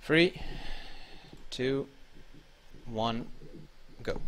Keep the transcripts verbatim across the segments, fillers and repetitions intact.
Three, two, one, go.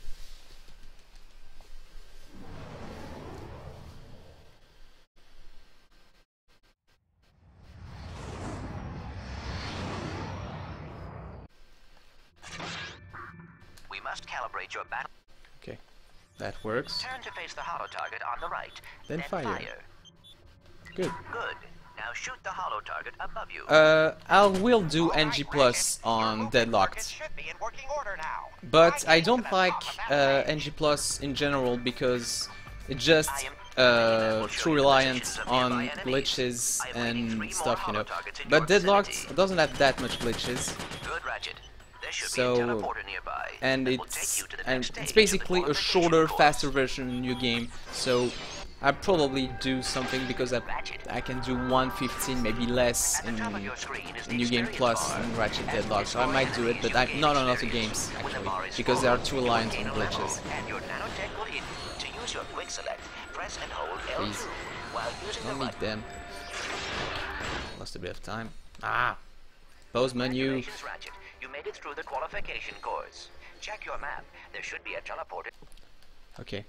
We must calibrate your battle. Okay, that works. Turn to face the hollow target on the right. Then, then fire. fire. Good. Good. Now shoot the hollow target above you. Uh, I will do N G plus on Deadlocked, but I don't like uh, N G plus in general because it's just uh, too reliant on glitches and stuff, you know. But Deadlocked doesn't have that much glitches, Good, Ratchet. There should so be a teleporter nearby and that will it's take you to the and next it's stage of basically the a qualification shorter, course. faster version of the new game. So I probably do something because I, I can do one fifteen, maybe less in, in New Game Plus and Ratchet Deadlock, so I might do it, but I, not on other games actually, because they are too reliant on glitches. And your nanotech will hit. To use your quick select, press and hold L two Please, while using the don't need right. them. Lost a bit of time. Ah! Pause menu. Congratulations, Ratchet. You made it through the qualification course. Check your map. There should be a teleporter. Okay.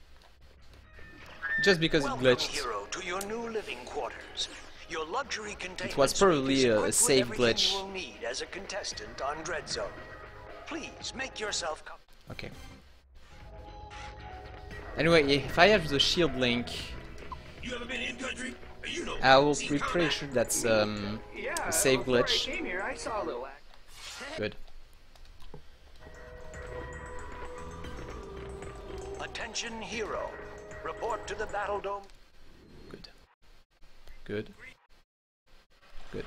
Just because it Welcome, glitched. hero, to your new living quarters. Your luxury containment was probably suite is a- a equipped with save everything glitch. you will need as a contestant on Dread Zone. Please make yourself com- Okay. Anyway, if I have the shield link, You ever been in country? You know. I will be pretty sure that's um, a save glitch. Came here, I saw a little Good. Attention, hero. Report to the Battle Dome. Good. Good. Good.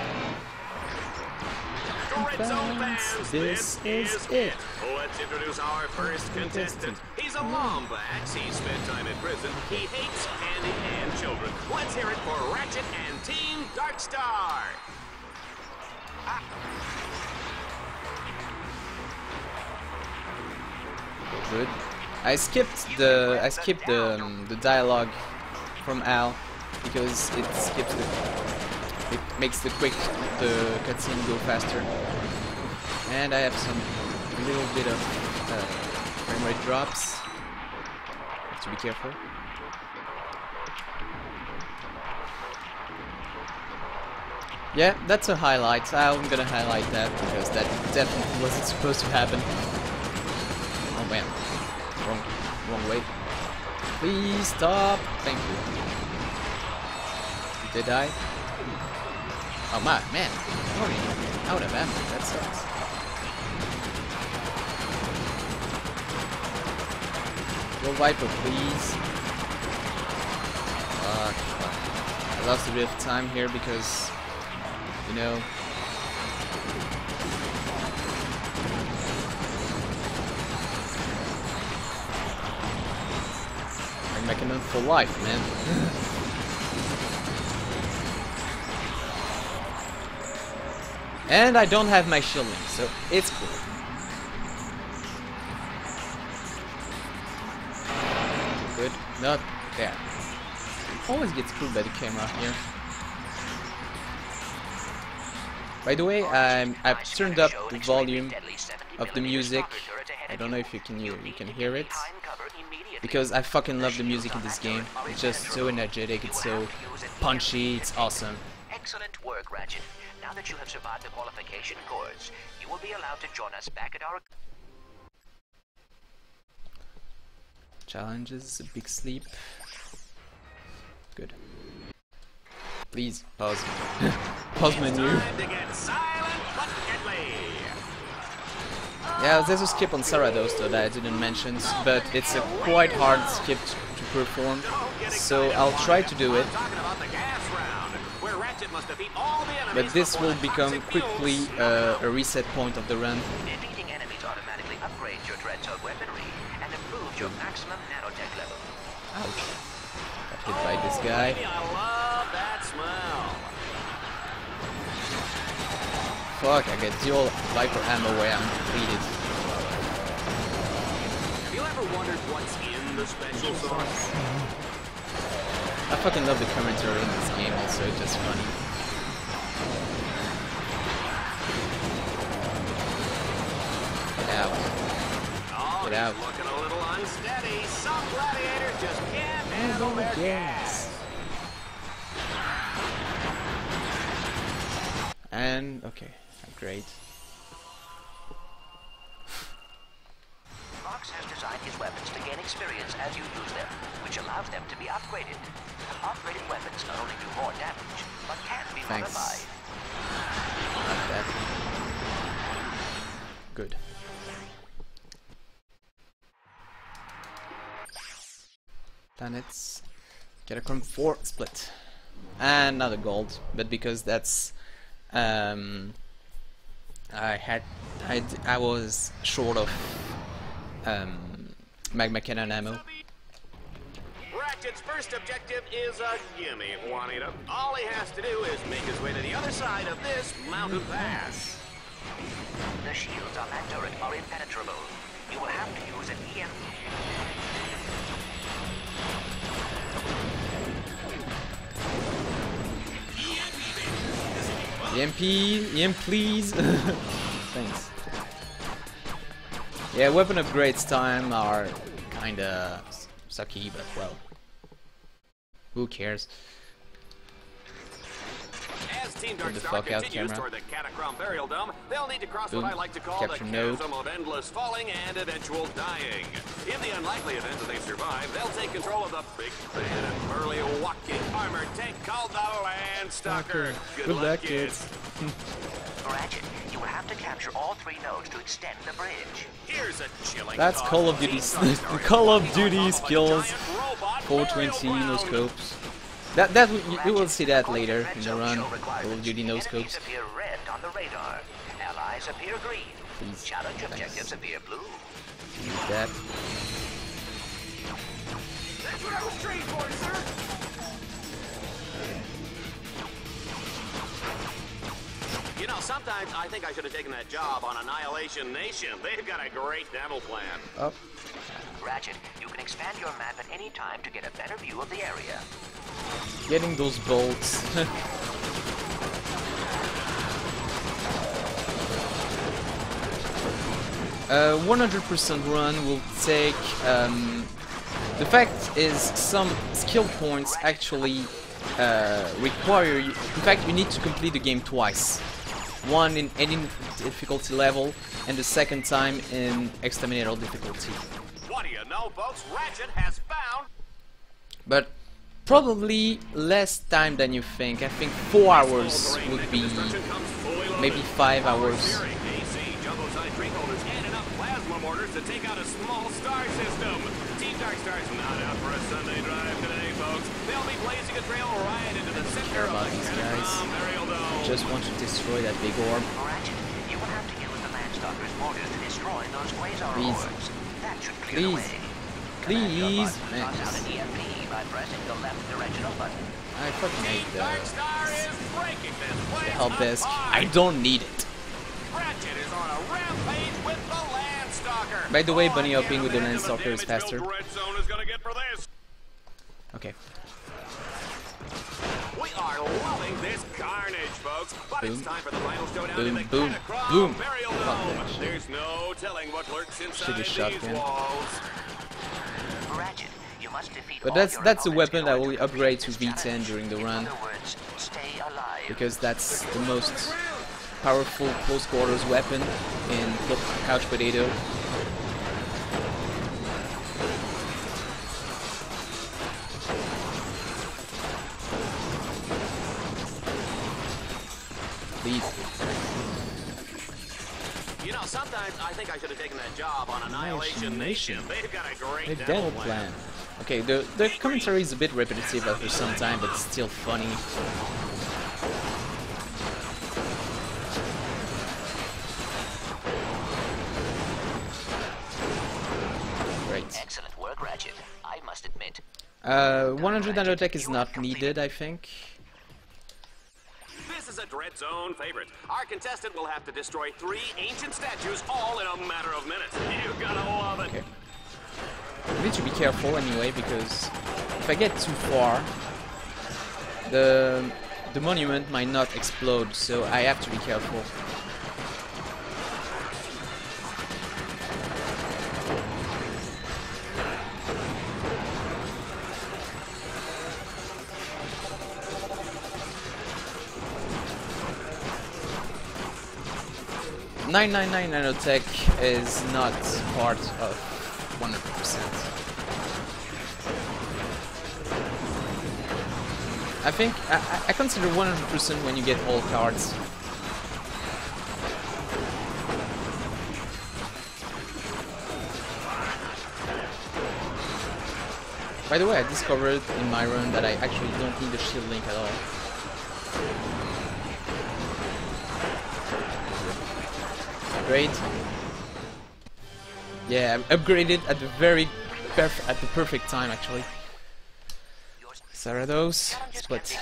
Red Zone fans, This this is is it. Let's introduce our first contestant. He's a Lombax. He spent time in prison. He hates candy and children. Let's hear it for Ratchet and Team Darkstar. Good. I skipped the I skipped the um, the dialogue from Al because it skips the it makes the quick the cutscene go faster, and I have some little bit of uh, frame rate drops. Have to be careful. Yeah, that's a highlight. I'm gonna highlight that because that definitely wasn't supposed to happen. Oh man. Wrong, wrong way. Please stop. Thank you. Did I? Oh my man. Oh, out of ammo. That sucks. Go Viper, please. Fuck, fuck. I lost a bit of time here because, you know. Mechanism for life, man. And I don't have my shielding, so it's cool. Good. Not there. Always gets screwed by the camera here. By the way, I'm, I've turned up the volume of the music. I don't know if you can hear, you can hear it. Because I fucking love the music in this game. It's just so energetic, it's so punchy, it's awesome. Excellent work, Ratchet. Now that you have survived the qualification course, you will be allowed to join us back at our... Challenges, a big sleep. Good. Please, pause. Pause menu. Time to get silent but deadly. Yeah, there's a skip on Sarados though that I didn't mention, but it's a quite hard skip to perform, so I'll try to do it. But this will become quickly uh, a reset point of the run. Defeating enemies automatically upgrades your Dread Zone weaponry and improves your maximum nanotech level. Ouch. Got hit by this guy. I love that smell. Fuck, I get dual Viper ammo where I'm depleted. Have you ever wondered what's in the special sauce? I fucking love the commentary in this game also, it's just funny. get out. Looking a little unsteady. Some gladiators just can't handle their gas. And okay, great. Fox has designed his weapons to gain experience as you use them, which allows them to be upgraded. Upgraded weapons not only do more damage, but can be Thanks. modified. Not that. Good. Planets. Catacomb four split. And another gold, but because that's um I had I, d I was short of um magma cannon ammo. Ratchet's first objective is a gimme, Juanita. All he has to do is make his way to the other side of this mountain pass. The shields on that turret are impenetrable. You will have to use an E M P. E M P, E M P please. Thanks. Yeah, weapon upgrades time are kinda sucky, but well, who cares? As Team Get the Darkstar fuck out, continues camera. toward the Catacomb Burial Dome, they'll need to cross Boom. what I like to call Capture the node. chasm of endless falling and eventual dying. In the unlikely event that they survive, they'll take control of the big, bad, and burly walking armored tank called the Landstalker. Good, Good luck, luck, kids. Ratchet, you will have to capture all three nodes to extend the bridge. Here's a chilling That's thought. Call of Team Duty. Darkstar is Call of working Duty on top of a skills. giant robot four burial twenty no ground. scopes. That that w you, you will see that According to later Red in the Zone run. show Call of requirements, Duty no enemies scopes. appear red on the radar. Allies appear green. Please. Challenge Thanks. objectives appear blue. Use that. That's what I was trained for, sir. You know, sometimes I think I should have taken that job on Annihilation Nation. They've got a great demo plan. Oh, Ratchet, you can expand your map at any time to get a better view of the area. getting those bolts. Uh, one hundred percent run will take. Um, the fact is, some skill points actually uh, require you. In fact, you need to complete the game twice. One in any difficulty level, and the second time in exterminator difficulty. What do you know, folks? Ratchet has found... But probably less time than you think. I think four hours would be, maybe five hours. A C, jumbo-sized drink holders, and enough plasma mortars to take out a small star system. Team Darkstar's not out for a Sunday drive today, folks. They'll be blazing a trail right into the center Care of about the these Catacomb guys. Burial Dome. Just want to destroy that big orb. Ratchet, you will have to use the Landstalker's mortars to destroy those quasar Please. orbs. That should clear the Please. way. Please, Command your man. button toss out an E M P by pressing the left directional button. I fucking hate the, Darkstar is breaking this the place help desk. apart. I don't need it. Ratchet is on a rampage with the Landstalker. By the way, Oh, bunny I hopping can't with the imagine Landstalker is damage faster. Build Red Zone is gonna get for this. Okay. We are loving this carnage, folks. But Boom. it's time for the final showdown Boom, in the boom, Catacomb boom. Burial Fuck Dome. that shit. There's no telling what lurks inside Should've these shotgun. walls. Ratchet, you must defeat But all that's your that's a opponents weapon in that order will to upgrade to complete V this ten challenge. during the In run, other words, stay alive. because that's the most powerful close quarters weapon in Couch Potato. Please. You know, sometimes I think I should have taken that job on Annihilation Nation. They've got a great A demo demo plan. plan. Okay, the the commentary is a bit repetitive after some time, but it's still funny. Great. Excellent work, Ratchet. I must admit. Uh, one hundred nanotech is not needed, I think. This is a Dread Zone favorite. Our contestant will have to destroy three ancient statues all in a matter of minutes. You're gonna love it. Okay. I need to be careful anyway, because if I get too far, the the monument might not explode, so I have to be careful. nine ninety-nine nanotech is not part of one hundred percent. I think I, I consider one hundred percent when you get all cards. By the way, I discovered in my run that I actually don't need a shield link at all. Upgrade. Yeah, I upgraded at the very perf at the perfect time actually. Zarados, split.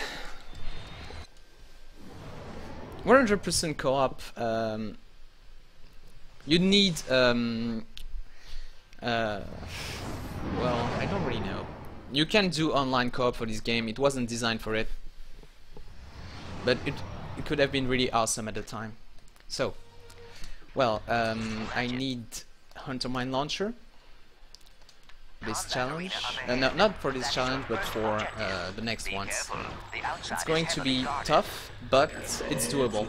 one hundred percent co-op. Um, you need. Um, uh, well, I don't really know. You can do online co-op for this game. It wasn't designed for it, but it it could have been really awesome at the time. So, well, um, I need Hunter Mine Launcher. This challenge, uh, no, not for this challenge, but for uh, the next ones. It's going to be tough, but it's doable.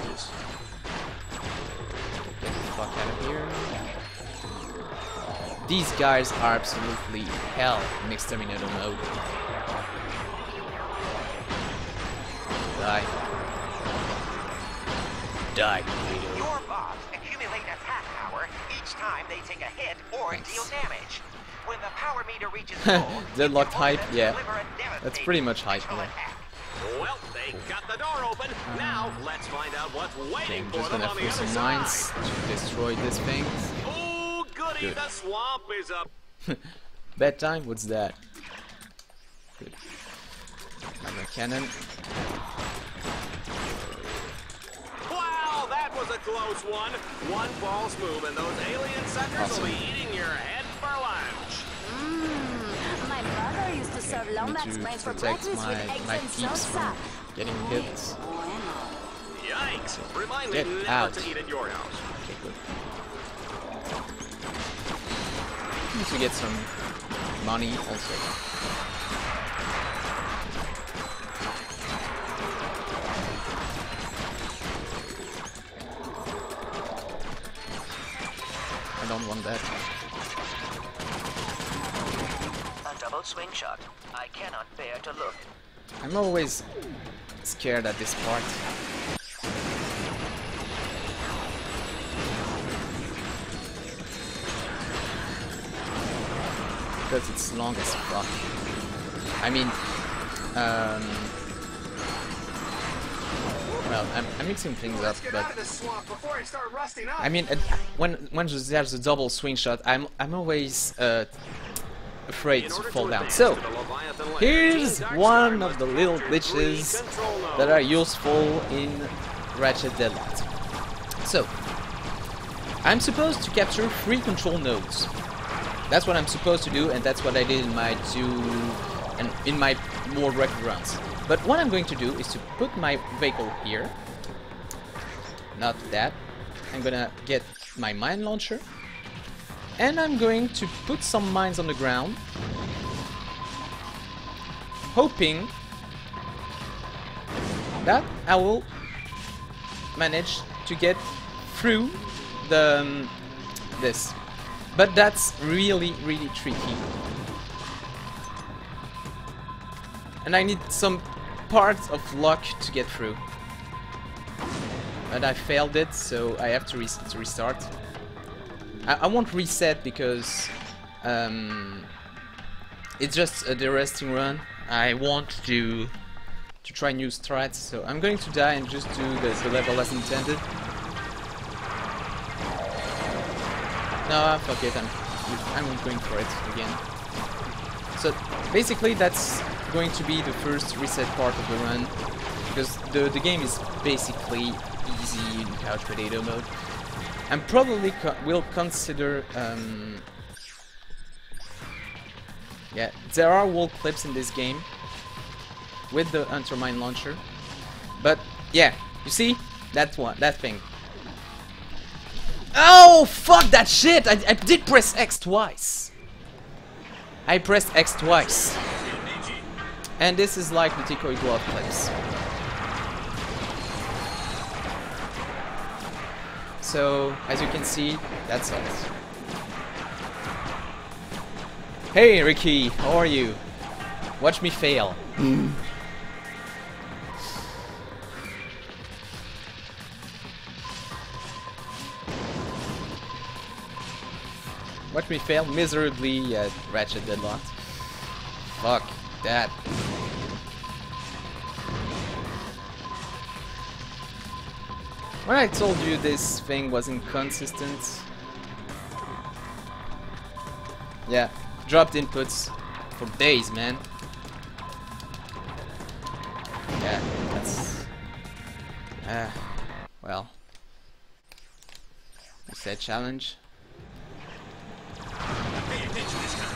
Get the fuck out of here. These guys are absolutely hell in Exterminator mode. Die. Die. Your bots accumulate attack power each time they take a hit or Thanks. deal damage. When the power meter reaches full, Deadlocked you hype, can yeah. deliver a That's devastating pretty much hype, control yeah. attack. Well, they got the door open. Now let's find out what's Okay, waiting I'm for just them gonna on the throw other some side. mines to destroy this thing. Oh, goody! Good. The swamp is up. Bedtime? What's that? Good. Magma cannon. Wow, that was a close one. One false move, and those alien suckers Awesome. will be eating your head for lunch. Mmm, my brother used to serve I Lombax need to brains for protect breakfast with my, eggs my and peeps salsa. from getting hit. Bueno. Yikes! Remind me Get never out. to eat at your house. Okay, good. Need to get some money also. I don't want that. A double swing shot. I cannot bear to look. I'm always scared at this part. Because it's long as fuck. I mean, um, well, I'm, I'm mixing things up, but I mean, uh, when when there's a double swing shot, I'm I'm always uh, afraid In to order fall to down. advance So to the Leviathan lair, here's Team Darkstar one must of the little capture three glitches control nodes. that are useful in Ratchet Deadlocked. So I'm supposed to capture three control nodes. That's what I'm supposed to do, and that's what I did in my two and in my more record runs. But what I'm going to do is to put my vehicle here. Not that. I'm gonna get my mine launcher, and I'm going to put some mines on the ground, hoping that I will manage to get through the um, this. But that's really, really tricky. And I need some parts of luck to get through. But I failed it, so I have to, re to restart. I, I won't reset because um, it's just a de-resting run. I want to to try new strats, so I'm going to die and just do the, the level as intended. No, fuck it, I'm, I'm going for it again. So basically that's going to be the first reset part of the run, because the, the game is basically easy in Couch Potato mode. I probably co will consider... Um, yeah, there are wall clips in this game with the Hunter Mine Launcher, but yeah, you see? That one, that thing. Oh, fuck that shit! I, I did press X twice. I pressed X twice. And this is like the Decoy Glove clips. So, as you can see, that's it. Hey Ricky, how are you? Watch me fail. Watch me fail miserably at Ratchet Deadlocked. Fuck that. When I told you this thing was inconsistent, yeah, dropped inputs for days, man. Yeah, that's uh, well, it's that challenge. Pay attention this time.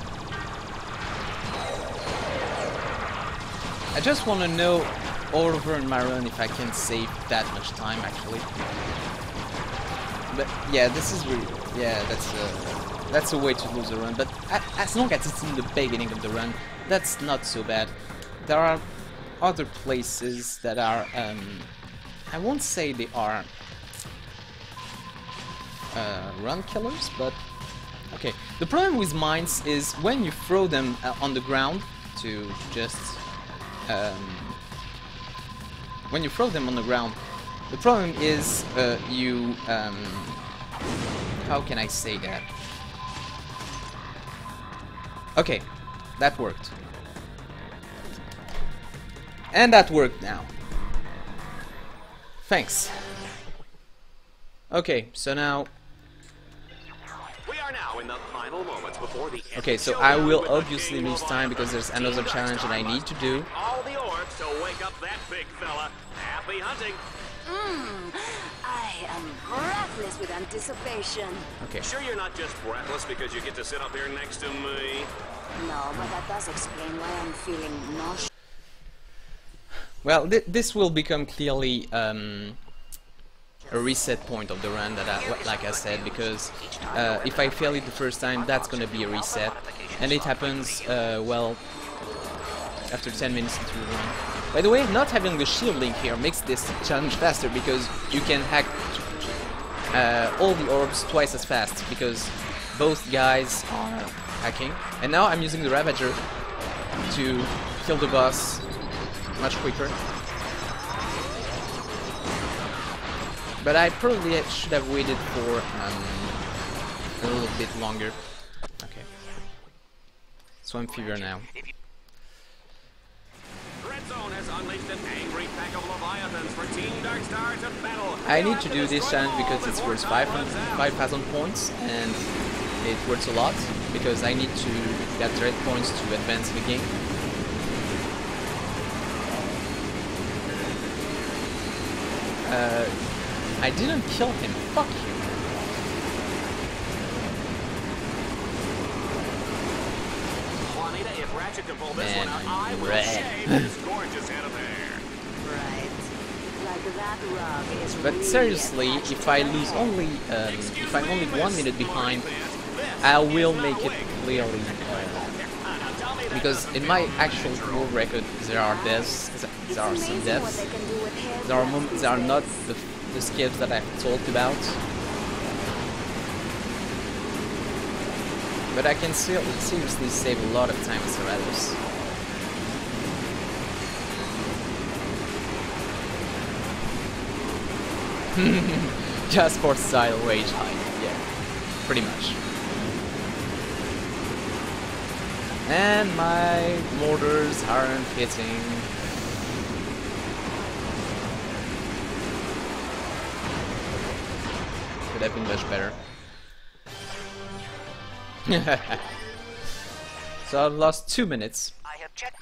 I just want to know over in my run if I can save that much time actually. But yeah, this is really, yeah, that's a, that's a way to lose a run. But a, as long as it's in the beginning of the run, that's not so bad. There are other places that are, um, I won't say they are uh, run killers, but okay. The problem with mines is when you throw them uh, on the ground to just um, when you throw them on the ground, the problem is uh, you um, how can I say that? Okay, that worked. And that worked now. Thanks. Okay, so now We are now in the final moments before the okay, so I will obviously lose time because there's another challenge that I need to do. All the orbs to wake up that big fella. Happy hunting. Mmm, I am breathless with anticipation. Okay. Sure you're not just breathless because you get to sit up here next to me? No, but that does explain why I'm feeling nauseous. Well, th this will become clearly um, a reset point of the run, that I, like I said, because uh, if I fail it the first time, that's gonna be a reset, and it happens uh, well after ten minutes into the run. By the way, not having the shield link here makes this challenge faster because you can hack uh, all the orbs twice as fast because both guys are hacking. And now I'm using the Ravager to kill the boss much quicker. But I probably should have waited for um, a little bit longer. Okay. Swamp Fever now. Red Zone has unleashed an angry pack of Leviathans for Team Darkstar to battle. I need to do this challenge because it's worth five thousand points, and it works a lot because I need to get red points to advance the game. Uh, I didn't kill him. Fuck you. Juanita, if Ratchet can pull this Man, one out, I will red. shave his gorgeous head of hair. Right. Like that rug is But really seriously, attached if to I my lose head. only, um, Excuse if I'm me, only Miss one minute behind, This I is will not make it wig. clearly. Now tell me that Because doesn't in feel my like actual intro. world record, there are deaths, It's there are some amazing what deaths. they can do with hair There are growth moments these that are not days. the, the skips that I've talked about. But I can still seriously save a lot of time with Cerrados. Just for style rage high, yeah, pretty much. And my mortars aren't hitting. Could have been much better. So I've lost two minutes. I have checked.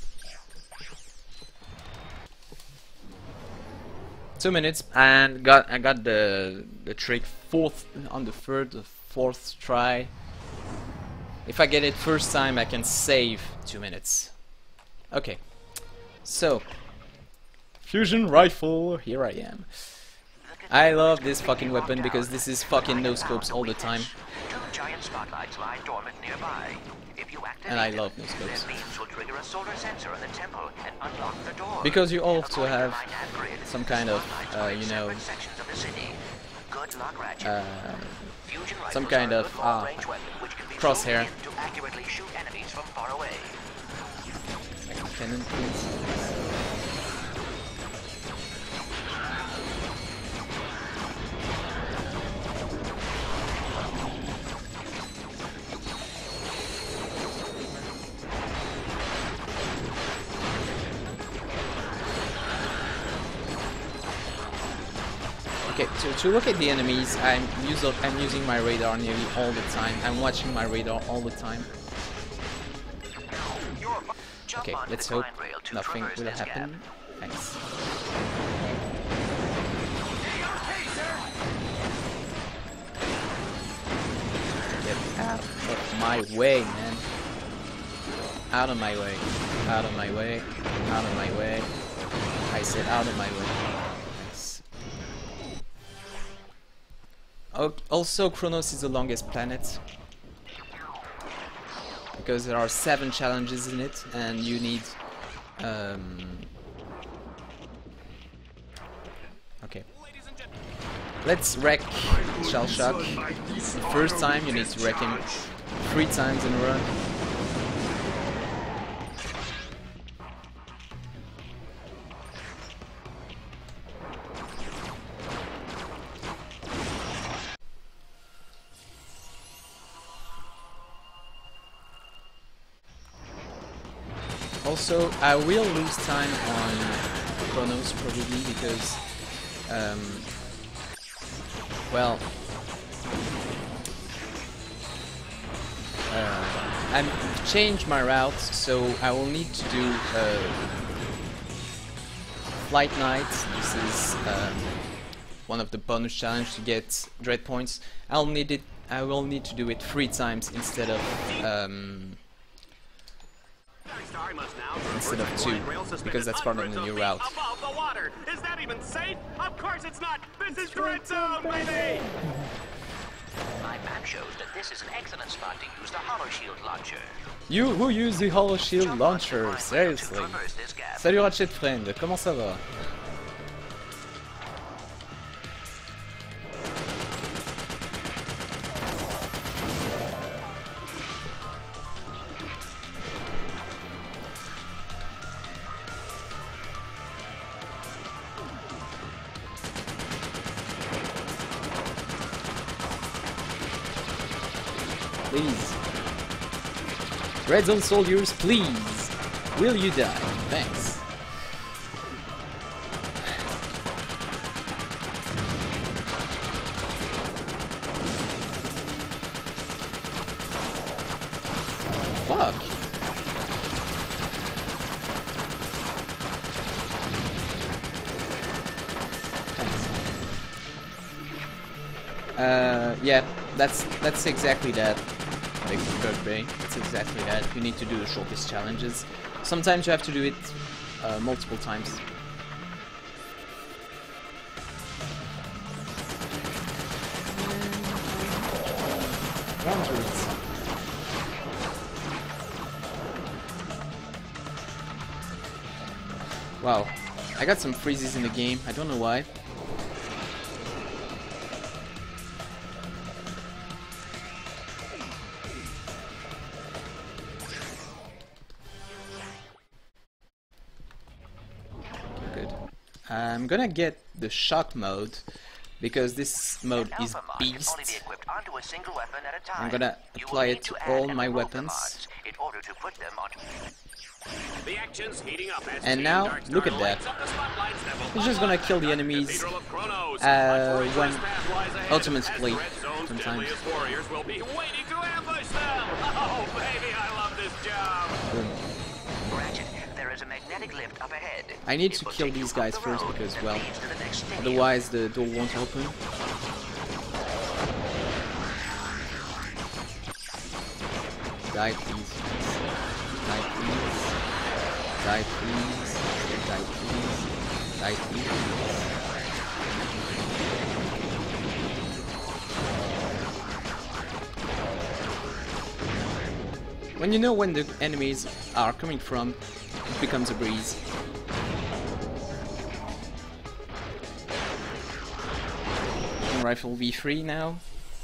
Two minutes, and got I got the the trick fourth on the third, the fourth try. If I get it first time, I can save two minutes. Okay, so fusion rifle. Here I am. I love this fucking weapon because this is fucking no scopes all the time, Two giant spotlights lie dormant nearby. If you activate and I them, love no scopes. their beams will trigger a solar sensor in the temple and unlock the door. Because you also According to have my nav grid, some kind of, spotlights uh, are in you know, separate sections of the city. Good luck, Ratchet. uh, Fusion some rifles kind are a of good uh, long-range weapon which can be crosshair. zoomed in to accurately shoot enemies from far away. Cannon, please. Okay, to, to look at the enemies, I'm, use, I'm using my radar nearly all the time. I'm watching my radar all the time. Jump Okay, onto let's the hope climb rail to nothing traverse will this happen. gap. Thanks. Get out of my way, man. Out of my way. Out of my way. Out of my way. I said out of my way. Thanks. Oh, also, Kronos is the longest planet. Because there are seven challenges in it, and you need... Um, okay. Let's wreck Shell Shock. The first time you need to wreck him three times in a row. Also, I will lose time on Kronos probably because, um, well, uh, I've changed my route, so I will need to do uh, Flight Night. This is um, one of the bonus challenges to get dread points. I'll need it. I will need to do it three times instead of. Um, Instead of two, because that's part of the new route. Above the water. Is that even safe? Of course it's not. This is Dread Zone, baby. My map shows that this is an excellent spot to use the Hollow Shield launcher. You who use the Hollow Shield launcher, seriously. Traverse this gap. Salut Ratchet Friend, comment ça va? Please. Red Zone soldiers, please. Will you die? Thanks. Fuck. Thanks. Uh, yeah, that's that's exactly that. Like Bird Bay, it's exactly that. You need to do the shortest challenges. Sometimes you have to do it uh, multiple times. Boundaries. Wow, I got some freezes in the game. I don't know why. I'm gonna get the shock mode because this mode is beast. I'm gonna apply it to all my weapons. And now look at that. It's just gonna kill the enemies uh, when automatically sometimes. Boom. I need to kill these guys first because, well, otherwise the door won't open. Die please. Die please. Die please. Die please. Die please. When you know when the enemies are coming from, it becomes a breeze. Fusion Rifle V three now.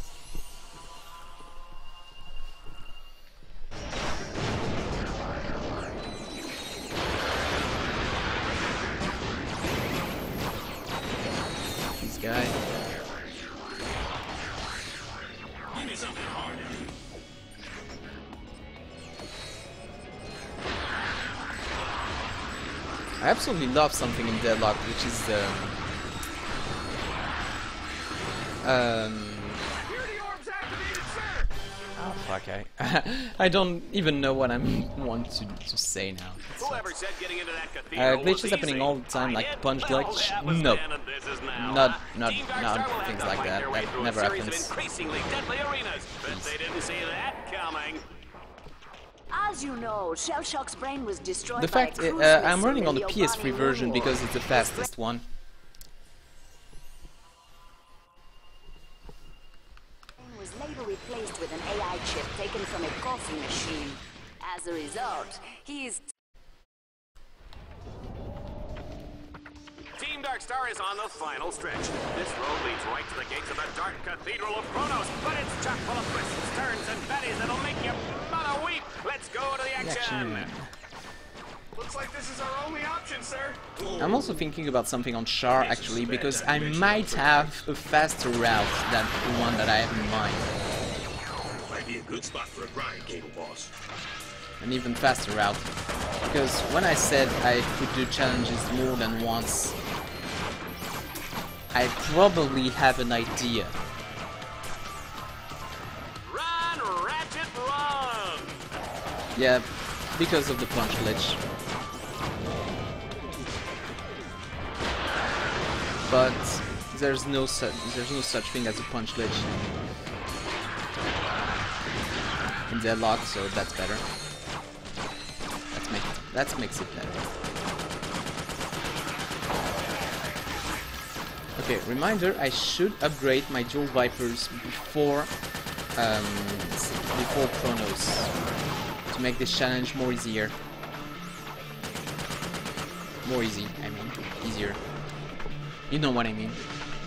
This guy. I absolutely love something in Deadlock, which is the um. Oh fuck! I I don't even know what I want to to say now. Whoever said getting into that cathedral Uh, glitches was happening easy? all the time, I like did. punch Well, glitch. that was No, then and this is now, not huh? not Team Darkstar not will have things to like fight that. their way That through a never series of happens. increasingly deadly arenas. Bet they didn't see that coming. As you know, Shellshock's brain was destroyed The by fact a I, cruise uh, I'm missile running on in the the P S three Obani version War. because it's the fastest one. Was later replaced with an A I chip taken from a coffee machine. As a result, he is Team Darkstar is on the final stretch. This road leads right to the gates of the Dark Cathedral of Chronos, but it's chock full of twists, turns, and baddies that'll make you mother weep. Let's go to the action. Action. Looks like this is our only option, sir. I'm also thinking about something on Char actually, because I might have a faster route than the one that I have in mind. Might be a good spot for a grind, Cable Boss. An even faster route. Because when I said I could do challenges more than once, I probably have an idea. Run, Ratchet, run! Yeah, because of the punch glitch. But there's no such there's no such thing as a punch glitch in Deadlock, so that's better. That's make that makes it better. Okay, reminder: I should upgrade my dual Vipers before um, before Chronos to make this challenge more easier. More easy, I mean, easier. You know what I mean.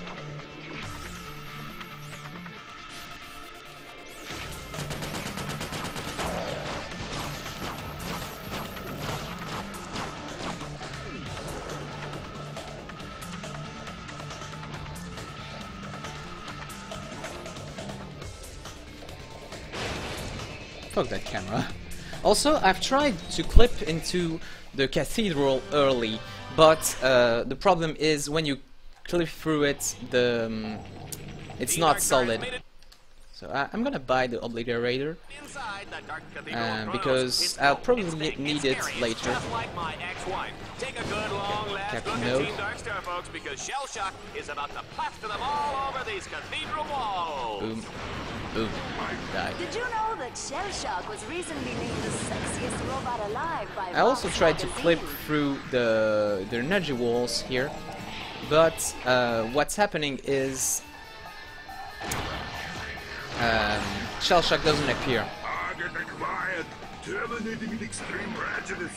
Fuck that camera. Also, I've tried to clip into the cathedral early, but uh, the problem is when you clip through it, the um, it's not solid. So I, I'm gonna buy the obliterator Inside the Dark Cathedral uh, of Chronos, because it's I'll built, probably it's big, need it's it scary, later. Just like my ex-wife. Take a good long last Captain look at Node. Team Darkstar, folks, because Shellshock is about to plaster them all over these cathedral walls. Boom, boom, die. Did you know that Shellshock was recently named the sexiest robot alive by I also Vox tried to clip magazine? through the the energy walls here, but uh, what's happening is um, Shellshock doesn't appear. Target acquired. Terminating an extreme ratchetness.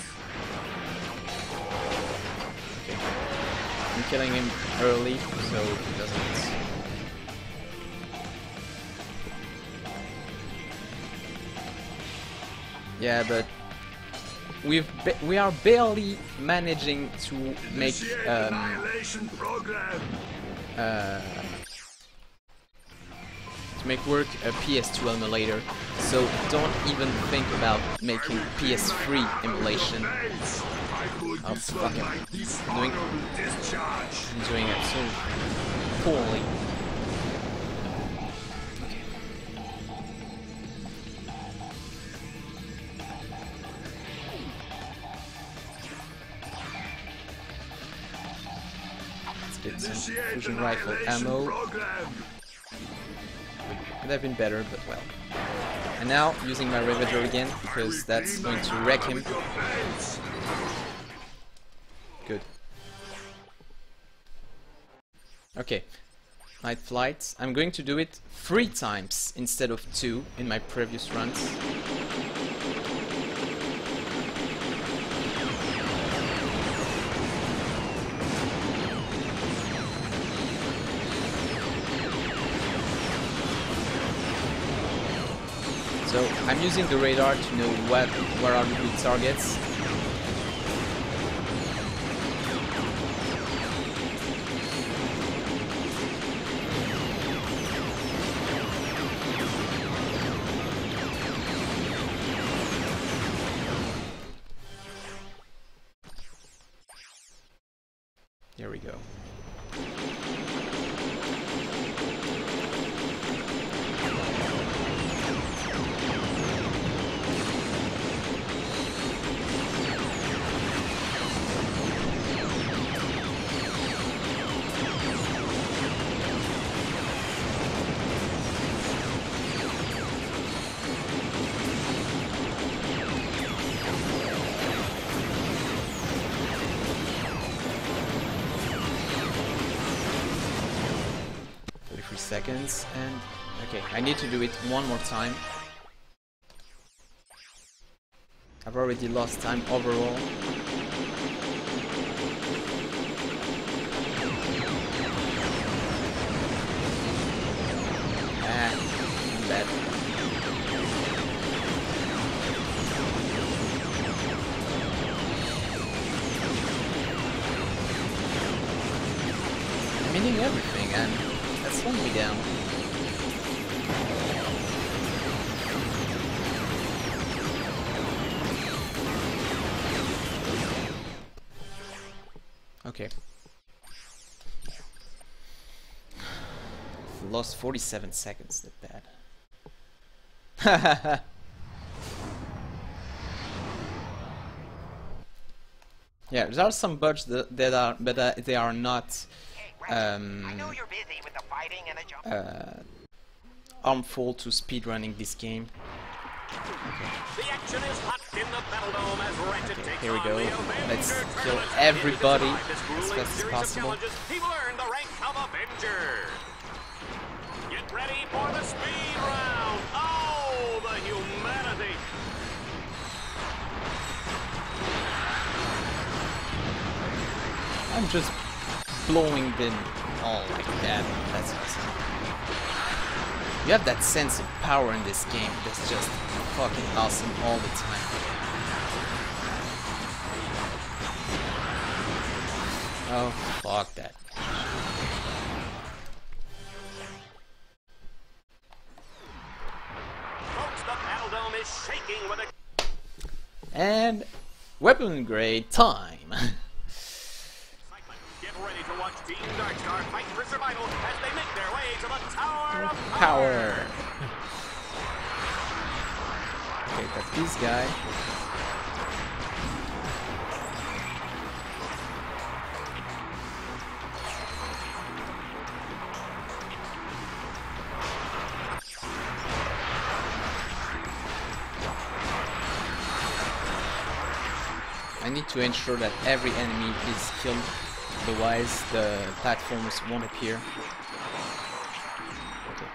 I'm killing him early, so he doesn't. Yeah, but we've ba we are barely managing to make Initiate um, annihilation program. uh, to make work a P S two emulator. So don't even think about making P S three emulation. Base. I could Oh, fuck disrupt it. my Doing- dishonorable discharge. I'm doing it so poorly. Let's get some Initiate fusion rifle annihilation ammo. program. Could have been better, but well. And now using my Ravager again because that's going to wreck him. With your face. Good. Okay. Night flight. I'm going to do it three times instead of two in my previous runs. So I'm using the radar to know what where are the good targets. There we go. Seconds, and okay, I need to do it one more time. I've already lost time overall. Ah, I'm bad. I'm hitting everything, and that's slowing me down. Okay. Lost forty-seven seconds, not bad. Yeah, there are some bugs that, that are, but uh, they are not um, I know you're busy with the fighting and the jump. uh, harmful to speedrunning this game. The action is hot in the Battle Dome as Ratchet Okay, takes here we on go. the Avenger Let's kill tournament. everybody In this as grueling fast as series of possible. challenges, he will earn the rank of Avenger. Get ready for the speed round. Oh, the humanity. I'm just blowing them all like that. That's awesome. You have that sense of power in this game that's just fucking awesome all the time. Oh, fuck that. Folks, the Battle Dome is shaking with a And weapon grade time. excitement. Get ready to watch Team Darkstar fight for survival as they make their way to the Tower of Power. Power. Okay, got this guy. I need to ensure that every enemy is killed, otherwise the platforms won't appear. Okay.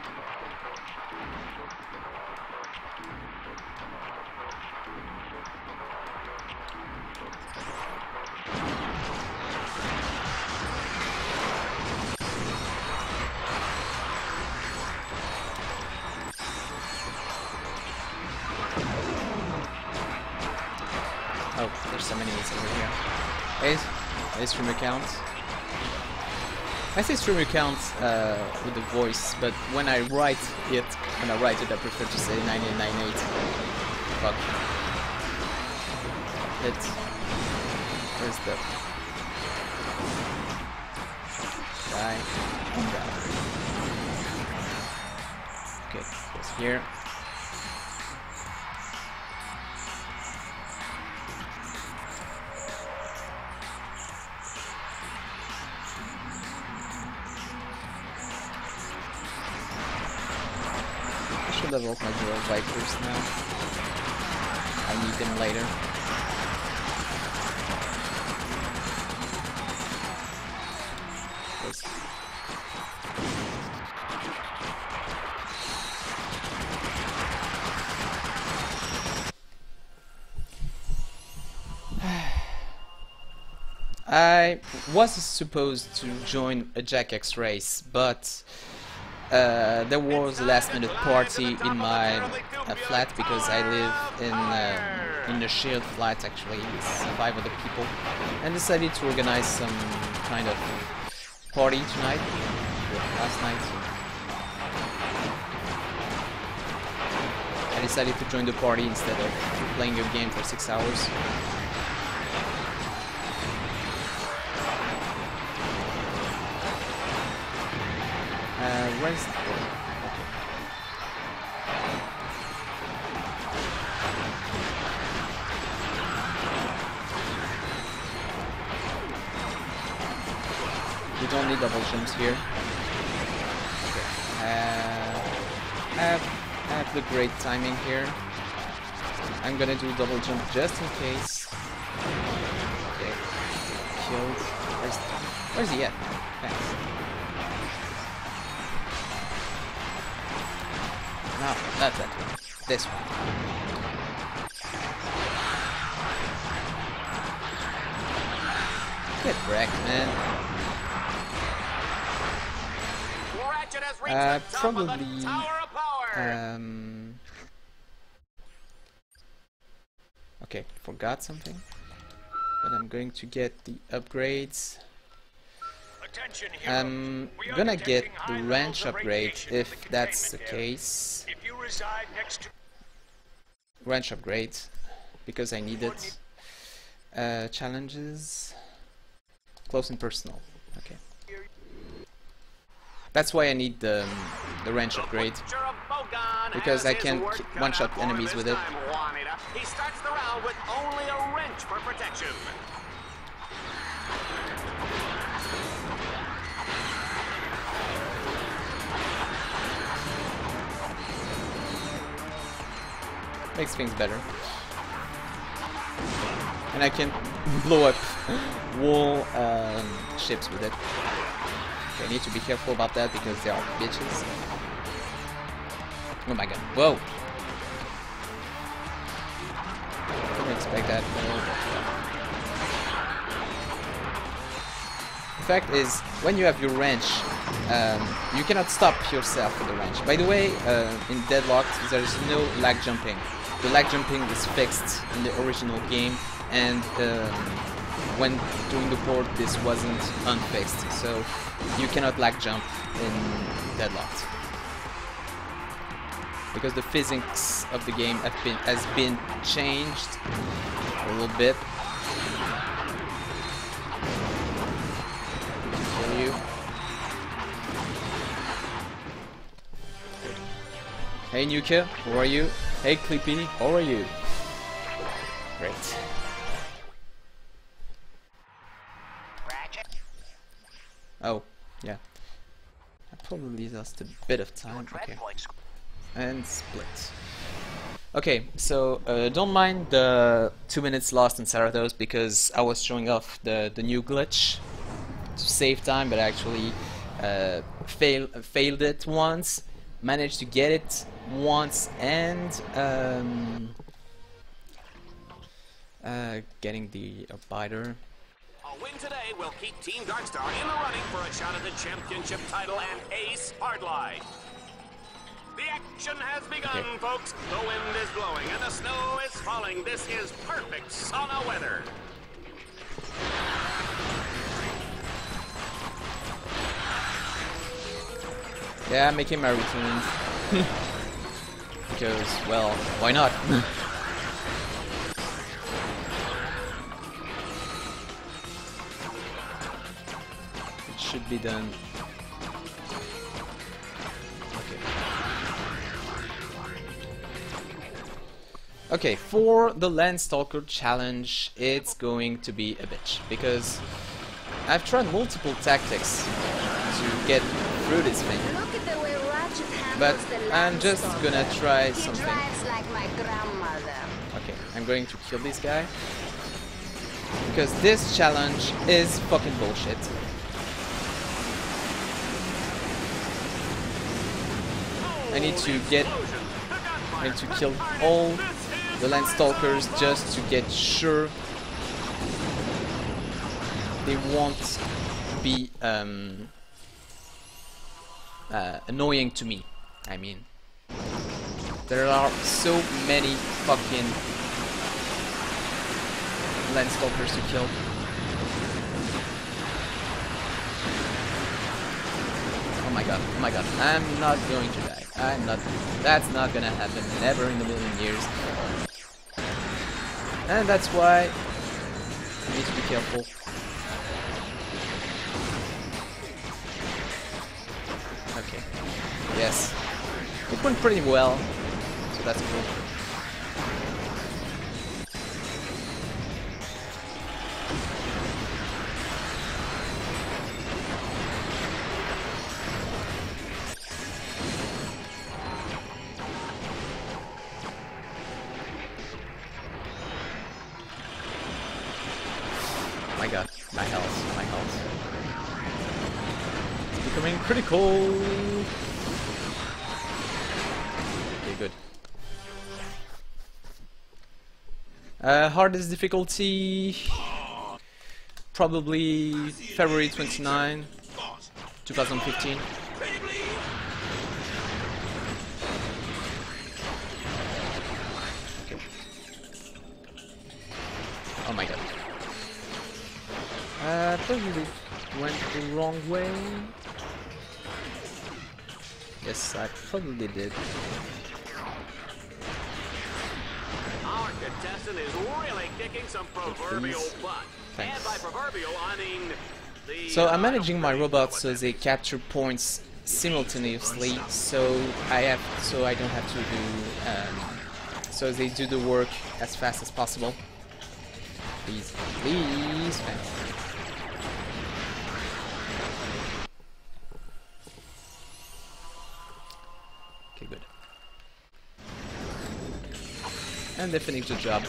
Oh, there's some enemies over here. Hey, hey, stream account. I say stream account uh, with the voice, but when I write it, when I write it, I prefer to say nine eight nine eight. Fuck. It. Where's the guy? Okay, it's here. I should level up my Dual Vipers now. I need them later. Yes. I was supposed to join a Jack X race, but uh, there was a last minute party in my uh, flat because I live in uh, in a shared flat actually with five other people, and decided to organize some kind of party tonight, last night. I decided to join the party instead of playing a game for six hours. Uh, where's the door? Okay. We don't need double jumps here. Okay. Uh, I have, I have the great timing here. I'm gonna do double jump just in case. Okay. Killed. Where's, where's he at? Thanks. No, not that one. This one. Get wrecked, man. Uh, probably. Um. Okay, forgot something. But I'm going to get the upgrades. I'm gonna get the ranch upgrade if that's the case. Ranch upgrade because I need it. Uh, challenges, close and personal. Okay. That's why I need the um, the ranch upgrade because I can one-shot enemies with it. He starts the round with only a wrench for protection. Makes things better. And I can blow up wall um, ships with it. Okay, I need to be careful about that because they are bitches. Oh my god. Whoa! Didn't expect that. The fact is, when you have your wrench, um, you cannot stop yourself with the wrench. By the way, uh, in Deadlocked, there is no lag jumping. The lag jumping is fixed in the original game, and um, when doing the port this wasn't unfixed, so you cannot lag jump in Deadlocked. Because the physics of the game have been, has been changed a little bit. Kill you. Hey Nuka, how are you? Hey Clippy, how are you? Great. Oh, yeah. I probably lost a bit of time. Okay. And split. Okay, so uh, don't mind the two minutes lost in Sarados because I was showing off the, the new glitch to save time, but actually uh, fail, failed it once, managed to get it once, and um, uh, getting the Abiter. A win today will keep Team Darkstar in the running for a shot at the championship title and Ace Hardline. The action has begun, okay. Folks. The wind is blowing and the snow is falling. This is perfect sauna weather. Yeah, I'm making my routines. Because, well, why not? It should be done. Okay, for the Landstalker challenge, it's going to be a bitch, because I've tried multiple tactics to get through this thing, but I'm just gonna try something. Okay, I'm going to kill this guy, because this challenge is fucking bullshit. I need to get, I need to kill all the Landstalkers just to get sure they won't be um, uh, annoying to me. I mean, there are so many fucking Landstalkers to kill. Oh my god, oh my god, I'm not going to die. I'm not, that's not gonna happen, never in a million years. And that's why I need to be careful. Okay, yes, it went pretty well, so that's cool. My god, my health, my health. It's becoming critical. Okay, good. Uh, hardest difficulty, probably February twenty-ninth, two thousand fifteen. Okay. Oh my god. Uh, probably went the wrong way. Yes, I probably did. Our contestant is really kicking some proverbial butt. Thanks. And by proverbial, I mean the... So I'm managing my robots so they capture points simultaneously, so I have, so I don't have to do, um, so they do the work as fast as possible. Please, please, thanks. Okay, good. And they finish the job.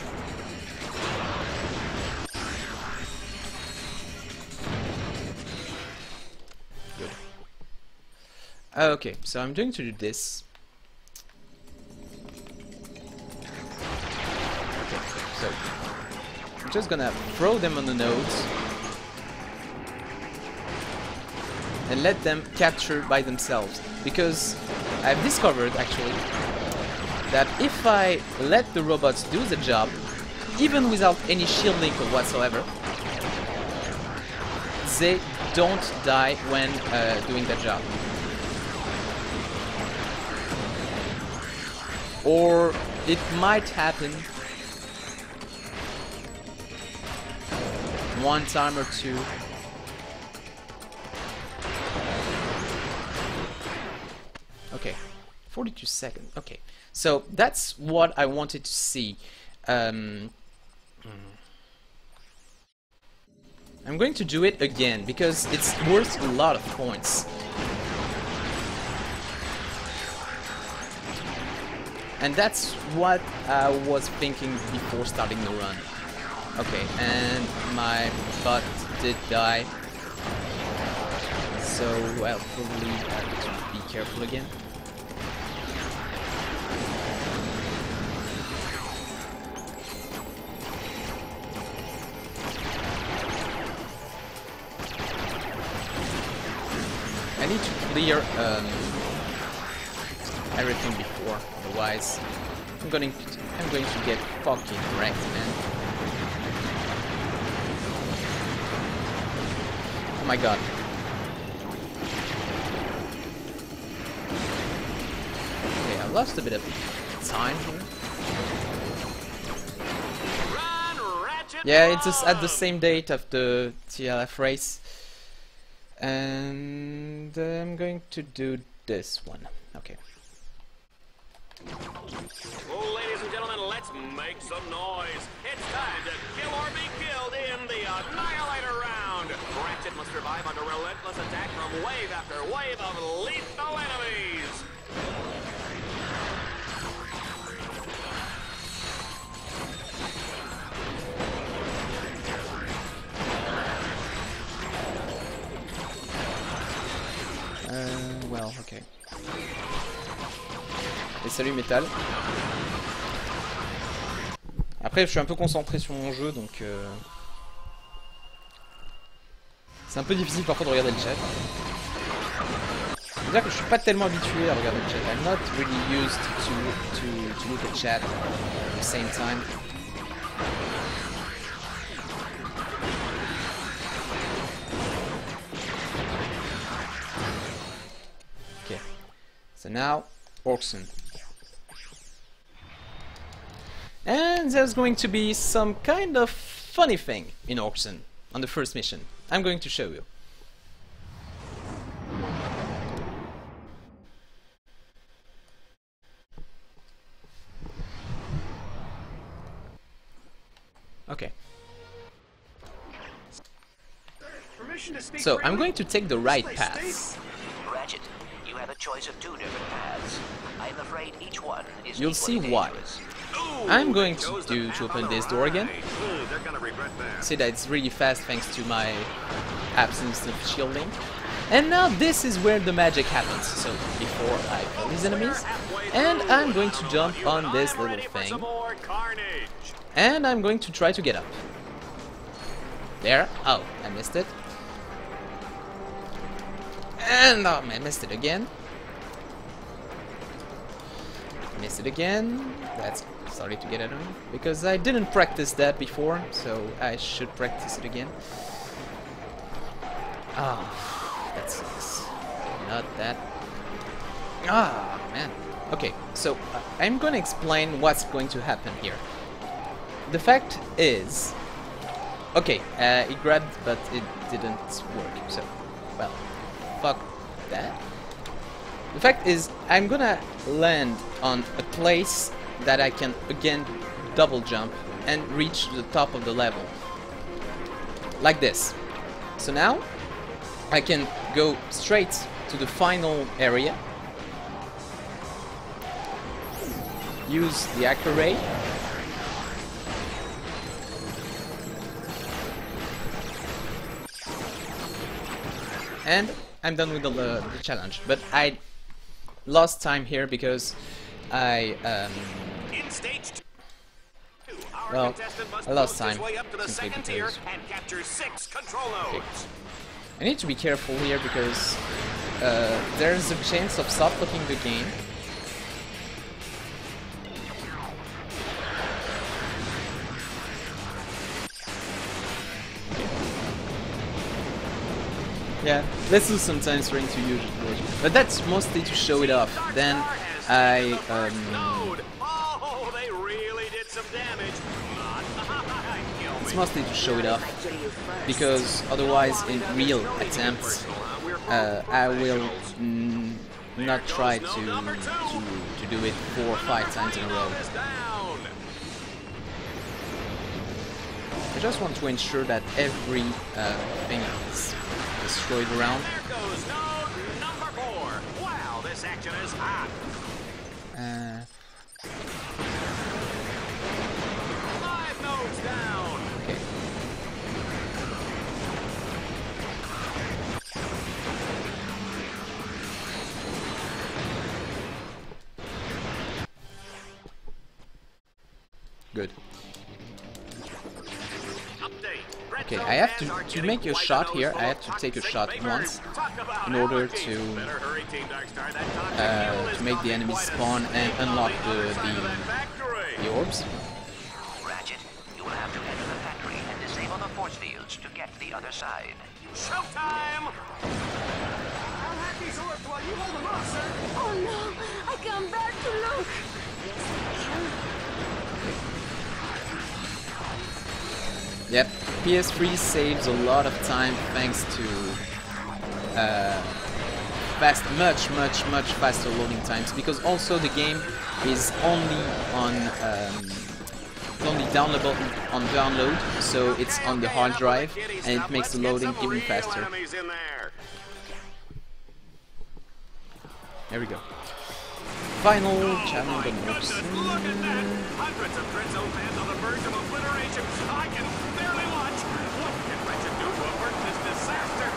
Good. Okay, so I'm going to do this. Okay, so I'm just gonna throw them on the nodes and let them capture by themselves, because I've discovered actually that if I let the robots do the job, even without any shielding or whatsoever, they don't die when uh, doing their job. Or it might happen one time or two. Okay, forty-two seconds. Okay, so that's what I wanted to see. Um, I'm going to do it again because it's worth a lot of points. And that's what I was thinking before starting the run. Okay, and my bot did die. So I'll probably have to be careful again. I need to clear um, everything before, otherwise I'm going to, I'm going to get fucking wrecked, man. Oh my god. Okay, I lost a bit of time here. Yeah, it's just at the same date of the T L F race. And I'm going to do this one. Okay. Well, ladies and gentlemen, let's make some noise. It's time to kill or be killed in the Annihilator round. Ratchet must survive under relentless attack from wave after wave of lethal enemies. Euh, well, ok. Et salut Metal. Après, je suis un peu concentré sur mon jeu, donc euh... c'est un peu difficile parfois de regarder le chat. C'est-à-dire que je suis pas tellement habitué à regarder le chat. I'm not really used to, to, to look at chat at the same time. Okay, so now Orcsund. And there's going to be some kind of funny thing in Orcsund on the first mission. I'm going to show you. Okay. So I'm going to take the right path. Ratchet, you have a choice of two different paths. I'm afraid each one is You'll see equally why. dangerous. I'm going to do to open this door again. Ooh, they're gonna regret that. See that it's really fast thanks to my absence of shielding. And now this is where the magic happens. So before I kill these enemies, and I'm going to jump on this little thing, and I'm going to try to get up. There. Oh, I missed it. And oh, I missed it again. Missed it again. That's starting to get annoying because I didn't practice that before, so I should practice it again. Ah, oh, that sucks. Not that. Ah, man. Okay, so uh, I'm going to explain what's going to happen here. The fact is, okay, uh, it grabbed, but it didn't work. So, well, fuck that. The fact is, I'm gonna land on a place that I can again double jump and reach the top of the level. Like this. So now I can go straight to the final area. Use the Acro Ray. And I'm done with the, uh, the challenge. But I lost time here because I um In stage two, our well contestant must I lost boost his time way up to the simply second tier because and capture six control nodes. okay. I need to be careful here because uh, there's a chance of soft locking the game. Yeah, let's do some time trying to use it, but that's mostly to show it off. Then I um, Oh, they really did some damage. it's mostly to show it off because otherwise, in real attempts, uh, I will mm, not try to, to to do it four or five times in a row. I just want to ensure that every uh, thing is destroyed around. There goes node number four. Wow, this action is hot. Uh, Five nodes down. okay. Good. Okay, I have to, to make a shot here, I have to take a shot once in order to uh, to make the enemies spawn and unlock the, the, the orbs. Ratchet, you will have to enter the factory and disable the force fields to get to the other side. Showtime! I'll hack these orbs while you hold them off, sir. Oh no! I can't bear to look! Yep, P S three saves a lot of time thanks to uh, fast, much, much, much faster loading times, because also the game is only on um, it's only downloadable on download, so it's on the hard drive, and it makes the loading even faster. There we go. Final challenge on Orcs. Look at that! Hundreds of Dreadzone fans on the verge of obliteration. I can barely watch. What can Ratchet do to avert this disaster?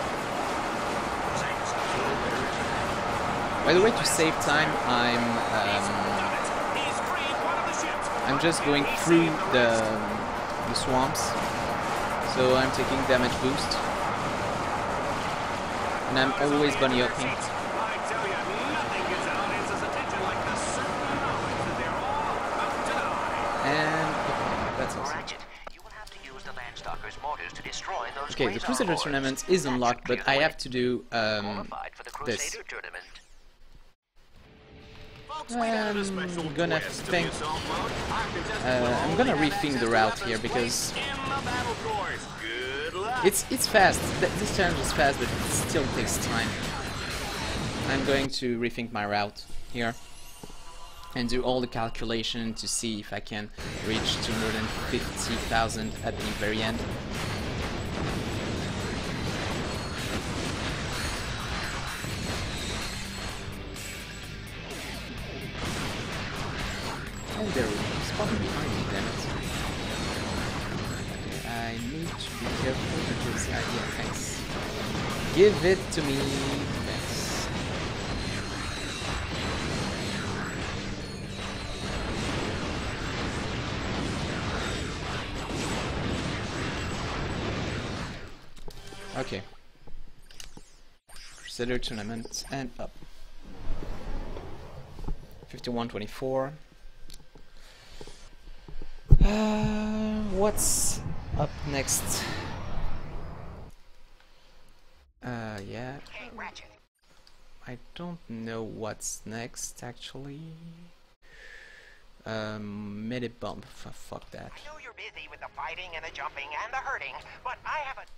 By the way, to save time, I'm um, He's freed one of the ships. I'm just going through the the swamps, so I'm taking damage boost, and I'm always bunny hopping. I tell you, Okay, the Crusader tournament is unlocked, but I have to do um, this. I'm gonna think. Uh, I'm gonna rethink the route here because it's it's fast. This challenge is fast, but it still takes time. I'm going to rethink my route here and do all the calculation to see if I can reach two hundred fifty thousand at the very end. Oh, there is spawning behind me, damn it. Okay, I need to be careful because I, yeah, thanks. Give it to me, thanks. Okay. Crusader tournament and up. fifty-one twenty-four. Uh, what's up next? Uh, yeah. I don't know what's next actually. Um, mid bump. F fuck that. I know you're busy with the fighting and the jumping and the hurting, but I have a.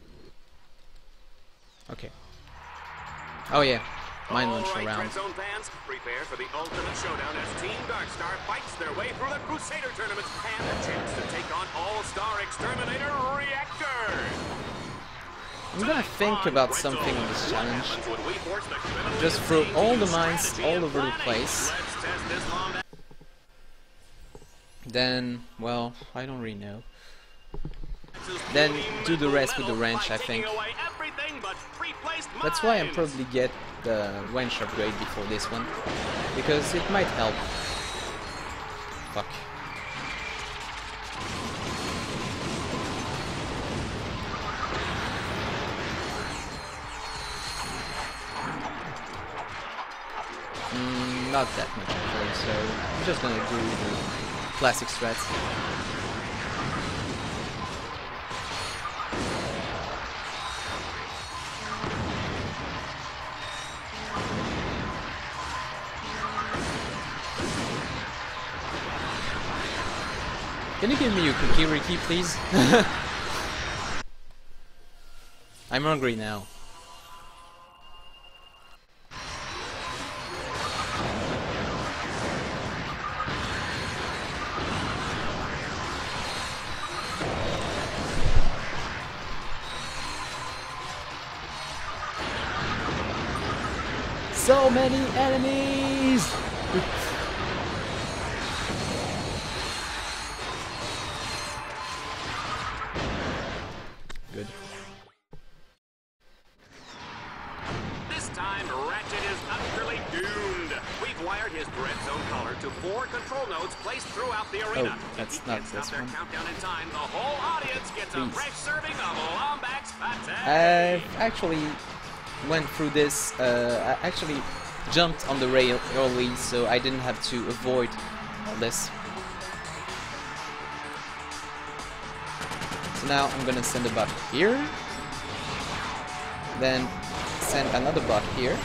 Okay. Oh yeah. Mine launch All right, around. Red Zone fans, prepare for the ultimate showdown as Team Darkstar fights their way through the Crusader tournament and a chance to take on All-Star Exterminator Reactor. I'm gonna think about something on this challenge. Just throw all the mines all over the place. Then, well, I don't really know. Then do the rest with the wrench, I think. That's why I'm probably get the wrench upgrade before this one, because it might help. Fuck. Mm, not that much actually, so I'm just gonna do the classic strats. Can you give me a cookie, Ricky, please? I'm hungry now. So many enemies! Good. This time, Ratchet is utterly doomed. We've wired his Red Zone collar to four control nodes placed throughout the arena. Oh, that's if he not can't stop this their one. countdown in time, the whole audience gets Please. a fresh serving of Lombax Pate. I've actually went through this, uh, I actually jumped on the rail early, so I didn't have to avoid all this. So now I'm gonna send a bot here, then send another bot here,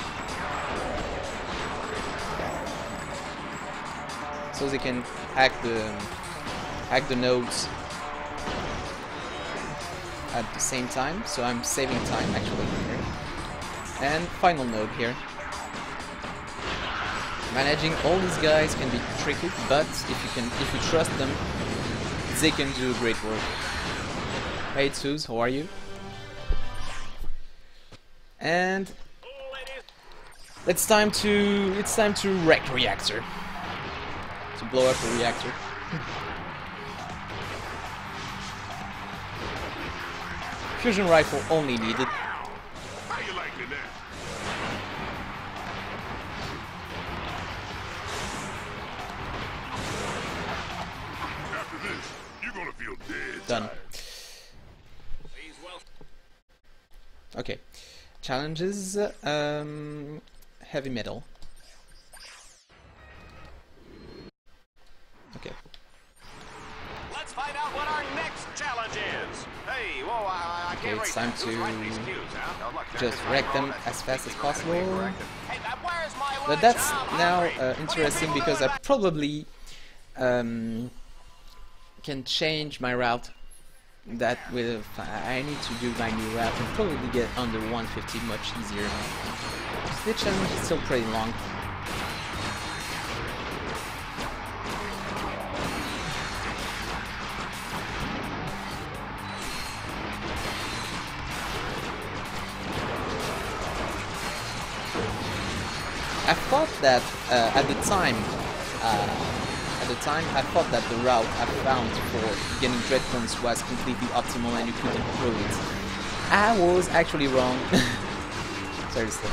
so they can hack the hack the nodes at the same time. So I'm saving time actually here. And final node here. Managing all these guys can be tricky, but if you can, if you trust them, they can do great work. Hey Tsuz, how are you? And it's time to it's time to wreck the reactor. To blow up the reactor. Fusion rifle only needed. How you liking that? After this, you're gonna feel dead. Done. tired. Okay. Challenges. Um, heavy metal. Okay. Let's find out what our next challenge is. Hey, whoa, I, I Okay, it's time to just wreck them as fast as possible. But that's now uh, interesting because I probably um, can change my route. That will, I need to do my new route and probably get under one fifty much easier. The challenge is still pretty long. I thought that uh, at the time, uh, at the time, I thought that the route I found for getting Dreadpoints was completely optimal and you couldn't throw it. I was actually wrong. Seriously.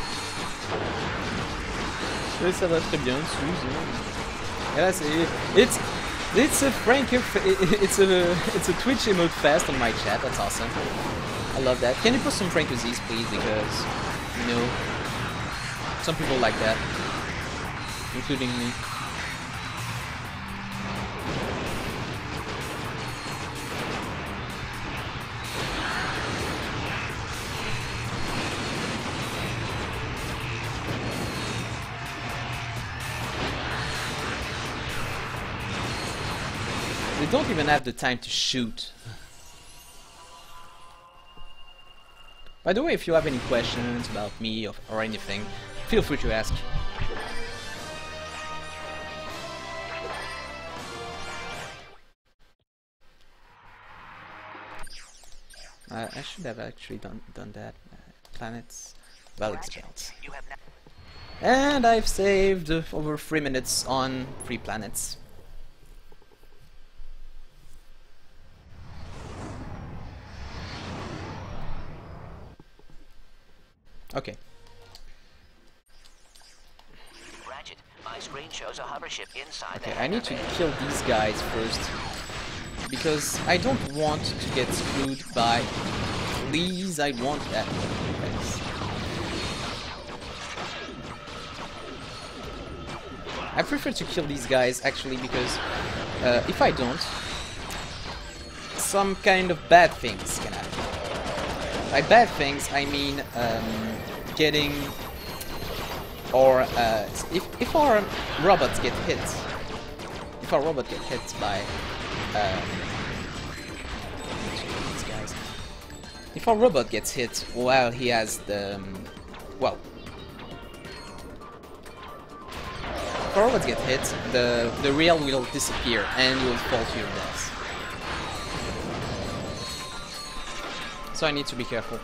Ça va très bien, Et là, c'est it's it's a Frank it's a it's a Twitch emote fast on my chat. That's awesome. I love that. Can you put some Frank Aziz, please? Because you know. Some people like that, including me. They don't even have the time to shoot. By the way, if you have any questions about me or, or anything, feel free to ask. Uh, I should have actually done done that. Uh, planets, valid spells. And I've saved uh, over three minutes on free planets. Okay. Ratchet, my screen shows a hover ship inside. Okay, I need to kill these guys first because I don't want to get screwed by. Please, I want that. Thanks. I prefer to kill these guys actually because uh, if I don't, some kind of bad things can happen. By bad things, I mean um, getting, or uh, if if our robots get hit, if our robot get hit by um, these guys, if our robot gets hit while he has the um, well, if our robots get hit, the the rail will disappear and you will fall to your death. So I need to be careful.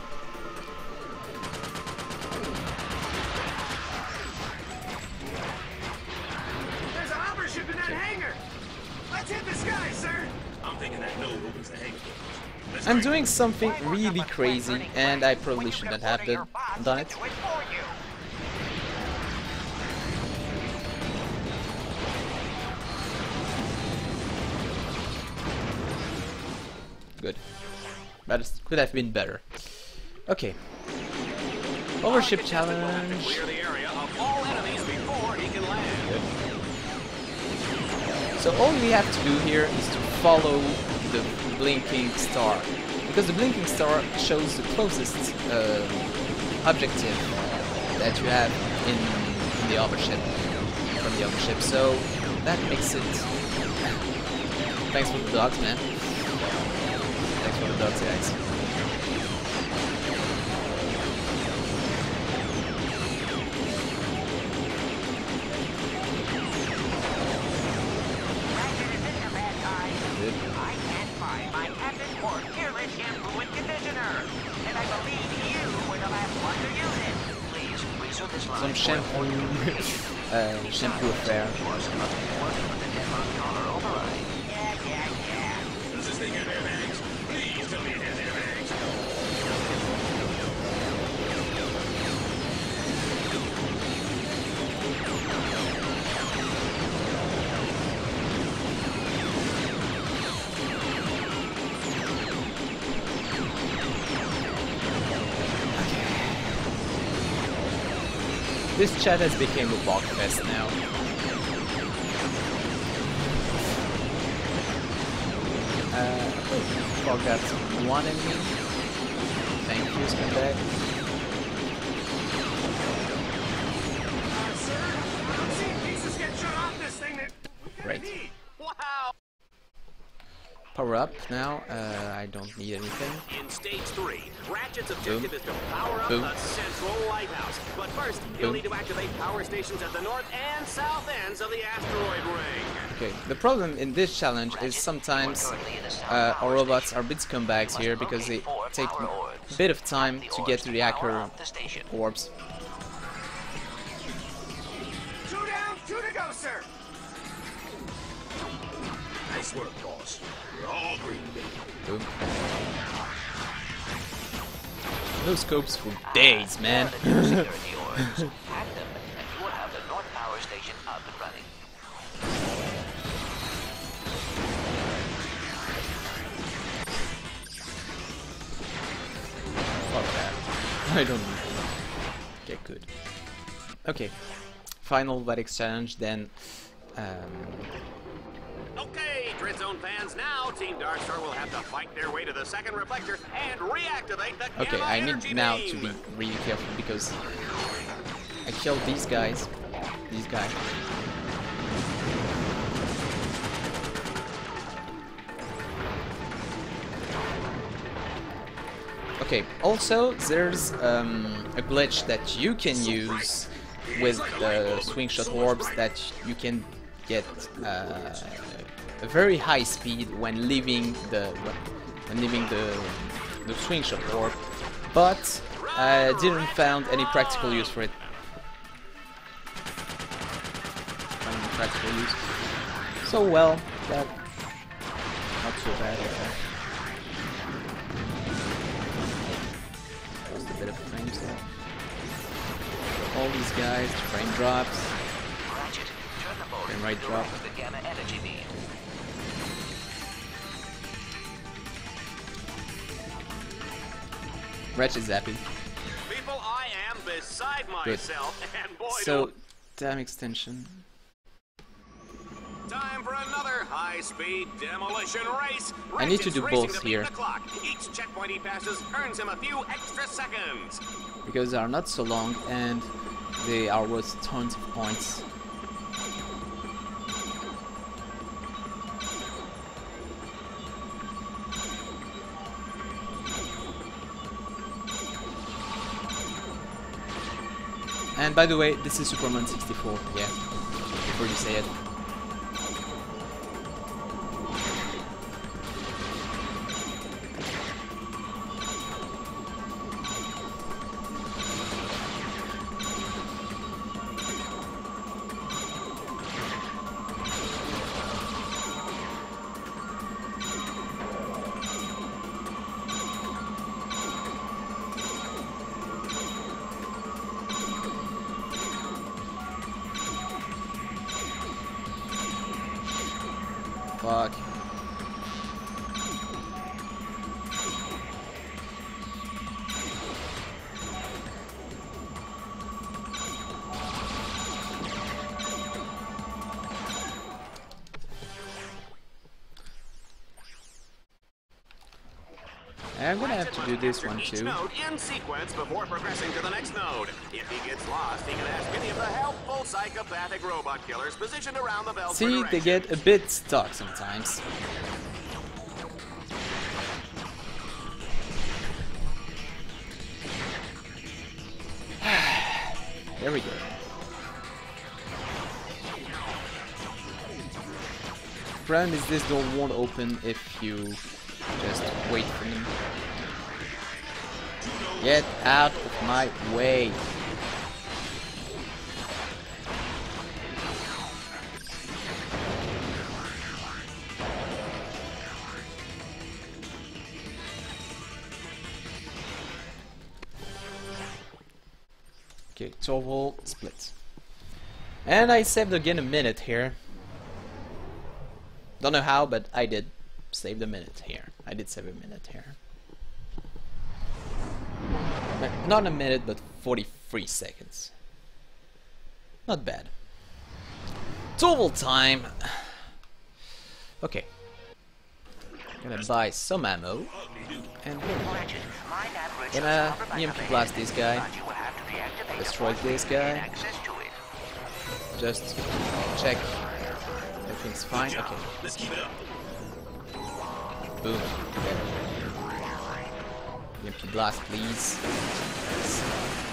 There's a hopper ship in that hangar. Let's hit the sky, sir. I'm thinking that node opens the hangar. I'm doing something really crazy, and I probably shouldn't have done done it. Good. But it could have been better. Okay. Overship challenge. Clear the area of all enemies before he can land. Good. So all we have to do here is to follow the blinking star, because the blinking star shows the closest uh, objective that you have in, in the overship, from the overship. So that makes it. Thanks for the dogs, man. Thanks for the dogs, guys. Some shampoo, uh, shampoo affair. Does this thing have airbags? Please tell me it has airbags. This chat has become a bog fest now. Uh, forgot one enemy. Thank you, Scumbag. Uh, sir, I'm seeing pieces get shut off this thing that we kinda Right. need. Wow! Power up now. Uh, I don't need anything. In stage three, Ratchet's objective Boom. is to power up Boom. the central lighthouse. But first, he'll Boom. need to activate power stations at the north and south ends of the asteroid ring. Okay, the problem in this challenge is sometimes uh, our robots are a bit scumbags here because they take a bit of time to get to the hacker orbs. Two down, two to go, sir. Nice work, boss. We're all green, baby. Boom. No scopes for days, man. Security orbs. Hack them, and you will have the North Power Station up and running. Fuck that. I don't need to get good. Okay. Final Vadix challenge, then. Um, Okay, Dread Zone fans, now Team Darkstar will have to fight their way to the second reflector and reactivate the okay, Gamma I Energy need now beam. to be really careful because I killed these guys. These guys. Okay, also there's um, a glitch that you can use with the swing shot orbs that you can get uh, a very high speed when leaving the when leaving the the swing shot orb, but I didn't found any practical use for it. Any practical use. So well, that not so bad. Okay. Just a bit of frames there. All these guys, frame drops. Ratchet, turn the motor Frame rate to drop. the Gamma Energy beam. Ratchet's happy. People, I am beside myself, and boy, So, do- damn extension. time for another high-speed demolition race. I need to Ratchet's do racing both to beat here. the clock. Each checkpoint he passes earns him a few extra seconds. Because they are not so long and they are worth tons of points. And by the way, this is Superman sixty-four, yeah, before you say it. Fuck. I'm gonna have to do this one Each too. node in sequence before progressing to the next node. If he gets lost, he can ask any of the helpful psychopathic robot killers positioned around the belt for See, they directions. get a bit stuck sometimes. There we go. Problem is this door won't open if you just wait for him. Get out of my way. Okay, Torval split. And I saved again a minute here. Don't know how, but I did. Saved a minute here. I did save a minute here. Not a minute, but forty-three seconds. Not bad. Torval time. Okay. Gonna buy some ammo and Ratchet, my nav bridge gonna is covered by E M P the blast this guy. but you will have to deactivate the Destroy port this to gain guy. access to it. Just check everything's fine. Okay. Let's keep it up. Boom. Okay. E M P blast, please. So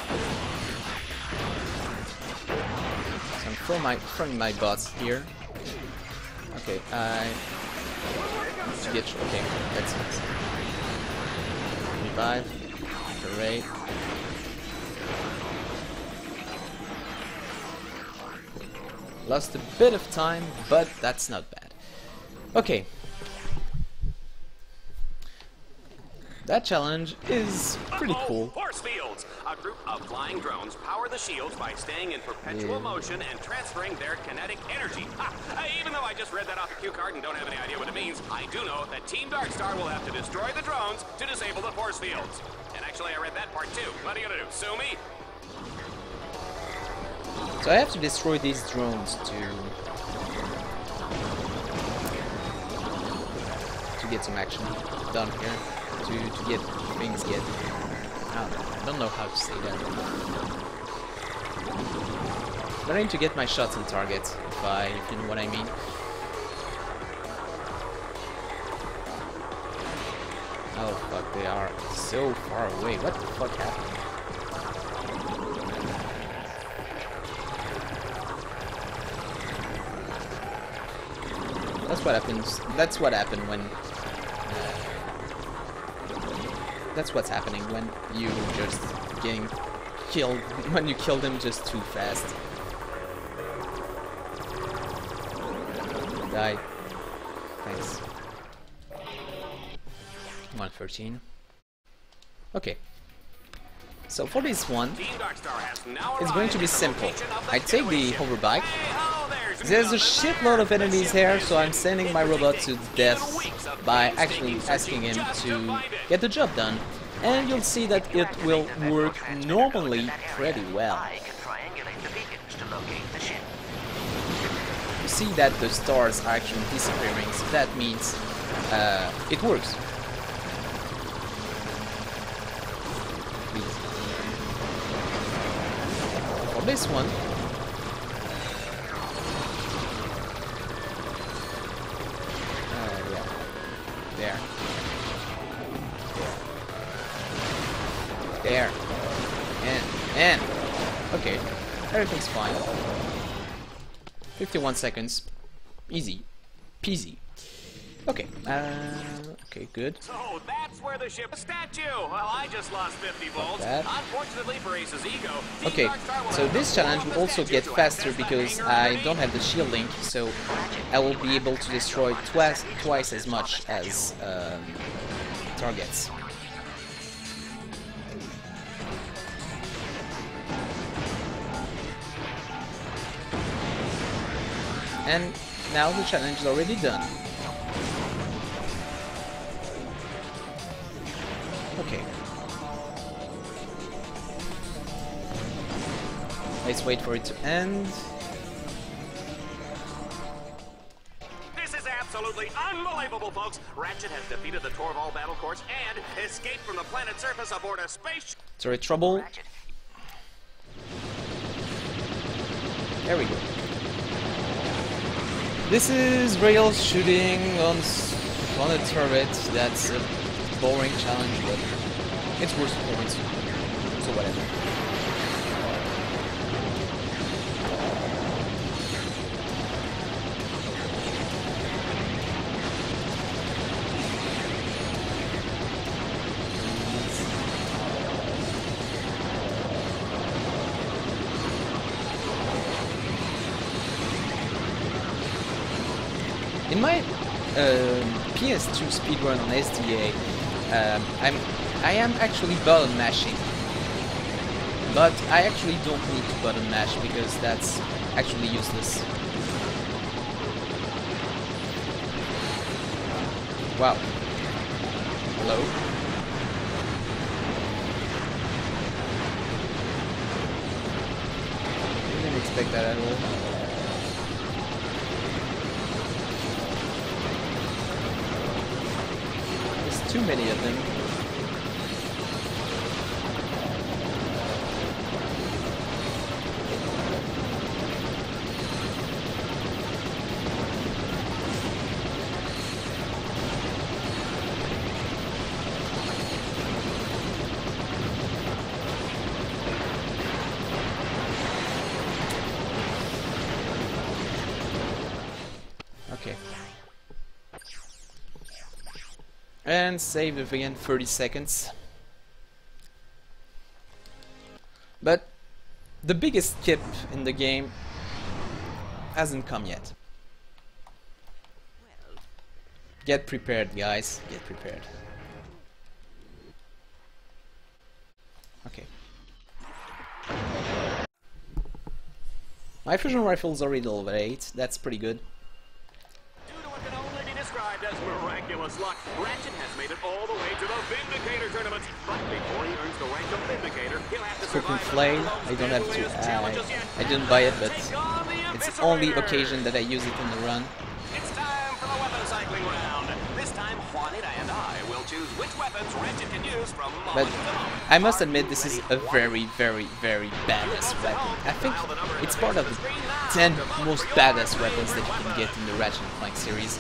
I'm throwing my throwing my bots here. Okay, I need to get okay. That's it. Revive. Great. Lost a bit of time, but that's not bad. Okay. That challenge is pretty Uh-oh, cool. Force fields! A group of flying drones power the shields by staying in perpetual Yeah. motion and transferring their kinetic energy. Ha! Uh, Even though I just read that off the cue card and don't have any idea what it means, I do know that Team Darkstar will have to destroy the drones to disable the force fields. And actually, I read that part too. What are you gonna do, sue me? So I have to destroy these drones to to get some action done here. To to get things get. I don't know, I don't know how to say that. But I need to get my shots on target, if I if you know what I mean. Oh fuck, they are so far away. What the fuck happened? That's what happens. That's what happened when. Uh, that's what's happening when you just getting killed. When you kill them just too fast. Die. Thanks. one thirteen. Okay. So for this one, Team Darkstar has now it's going to be arrived at the simple. location of the I take the getaway ship. hoverbike. Hey, ho, there's There's a nothing shitload of there. enemies The here, ship so I'm is sending my it will robot take to two death weeks of by painstaking actually searching asking him just to find it. get the job done. And you'll see that it will work normally pretty well. I can triangulate the beacons to locate the ship. You see that the stars are actually disappearing, so that means uh, it works. Please. For this one, uh, yeah, there, there, there, and and okay, everything's fine. fifty-one seconds. Easy. Peasy. Okay. Uh, okay, good. So that's where the ship statue. Well, I just lost fifty volts. that. Unfortunately for Ace's ego. Team Okay, Darkstar will so have this to blow challenge up will the also statue get to faster access the because hangar I underneath. don't have the shield link, so I will be able to destroy twice twice as much as um, targets. And now the challenge is already done. Okay. Let's wait for it to end. This is absolutely unbelievable, folks. Ratchet has defeated the Torvald battle course and escaped from the planet's surface aboard a space. Sorry, trouble. Ratchet, There we go. This is real shooting on s- on a turret. That's a boring challenge, but it's worth the points. So whatever. In my um, P S two speedrun on S D A, um, I'm I am actually button mashing, but I actually don't need to button mash because that's actually useless. Wow. Hello. Didn't expect that at all. too many of them. Okay. And save it again, thirty seconds. But the biggest skip in the game hasn't come yet. Get prepared, guys. Get prepared. Okay. My fusion rifle's already level eight. That's pretty good. Due to what can only be described as miraculous luck, Ratchet has made it all the way to the Vindicator tournament. But before he earns the rank of Vindicator, he'll have to Cooking survive flame. the most I don't have to. deadliest Uh, challenges yet. I didn't buy it, but Take on the it's the only Eviscerator. occasion that I use it in the run. It's time for the weapon cycling round. This time, Juanita and I will choose which weapons Ratchet can use from moment But to moment. I must admit, this is a very, very, very badass weapon. I think it's part of the ten most badass weapons that you can get in the Ratchet and Clank series.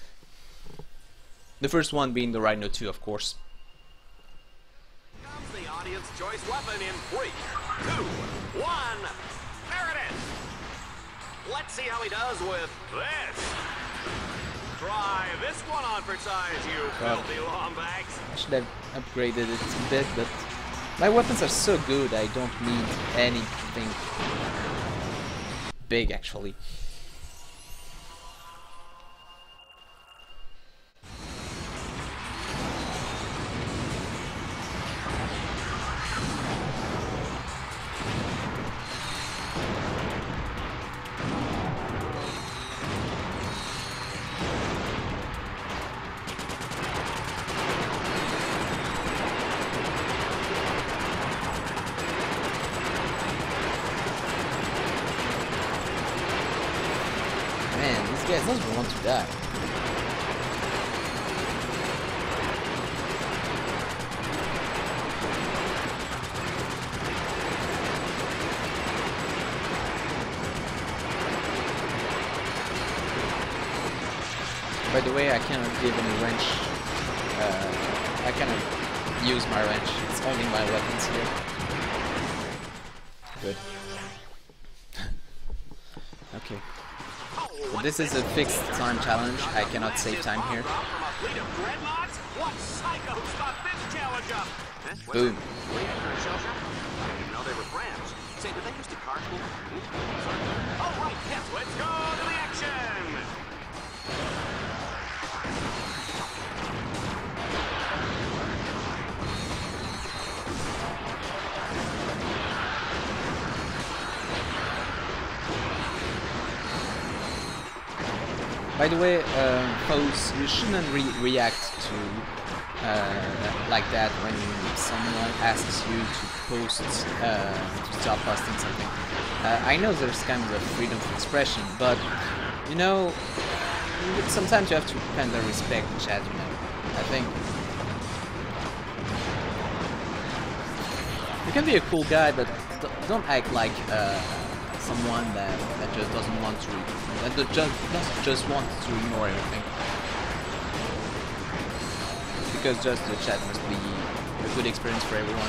The first one being the Rhino two, of course. Comes the audience choice weapon in three, two, one. There it is. Let's see how he does with this. Try this one on for size, you God. filthy lombags. I should have upgraded it a bit, but my weapons are so good, I don't need anything big, actually. Man, these guys don't want to die. By the way, I cannot give any wrench. Uh, I cannot use my wrench. It's only my weapons here. Good. Okay. So this is a fixed time challenge. I cannot save time here. Boom. Let's go to the action. By the way, uh, folks, you shouldn't re react to uh, like that when someone asks you to post, uh, to stop posting something. Uh, I know there's kind of freedom of expression, but you know, sometimes you have to kind of respect the chat. You know, I think you can be a cool guy, but don't act like uh, someone that that just doesn't want to. That just, just just wants to ignore everything. Because just the chat must be a good experience for everyone.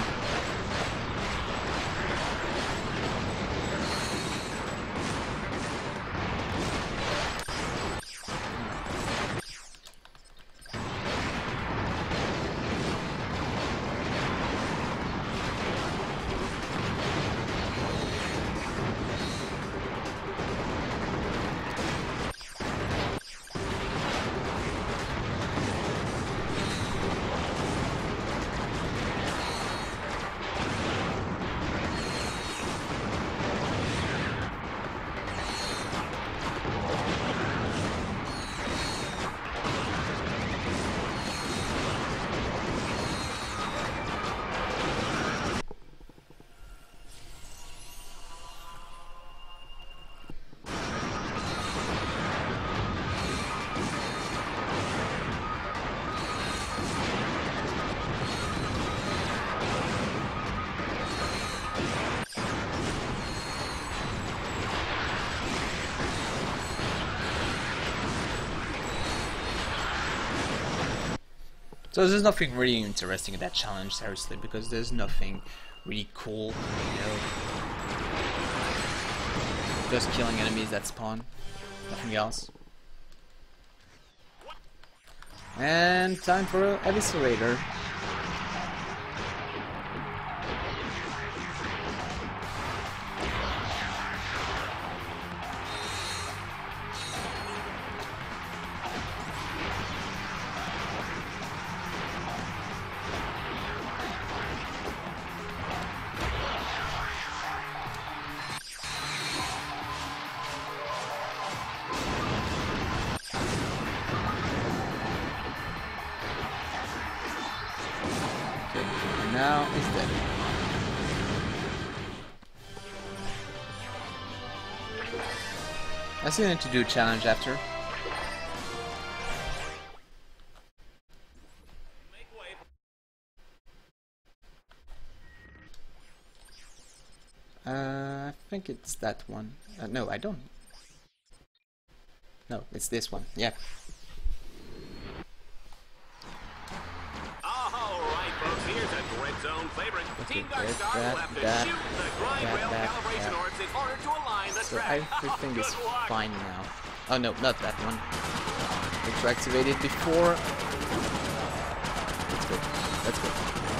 So there's nothing really interesting in that challenge, seriously, because there's nothing really cool, you know. Just killing enemies that spawn, nothing else. And time for Eviscerator. Now he's dead. I still need to do a challenge after. Uh, I think it's that one. Uh, no, I don't. No, it's this one. Yeah. Here's a Dread Zone favorite. Okay, Team there's Darkstar that, will have to that, shoot the grind that, rail that, calibration that. orbs in order to align the So track. everything Oh, is good luck. fine now. Oh no, not that one. Which I activated before. Let's go. Let's go.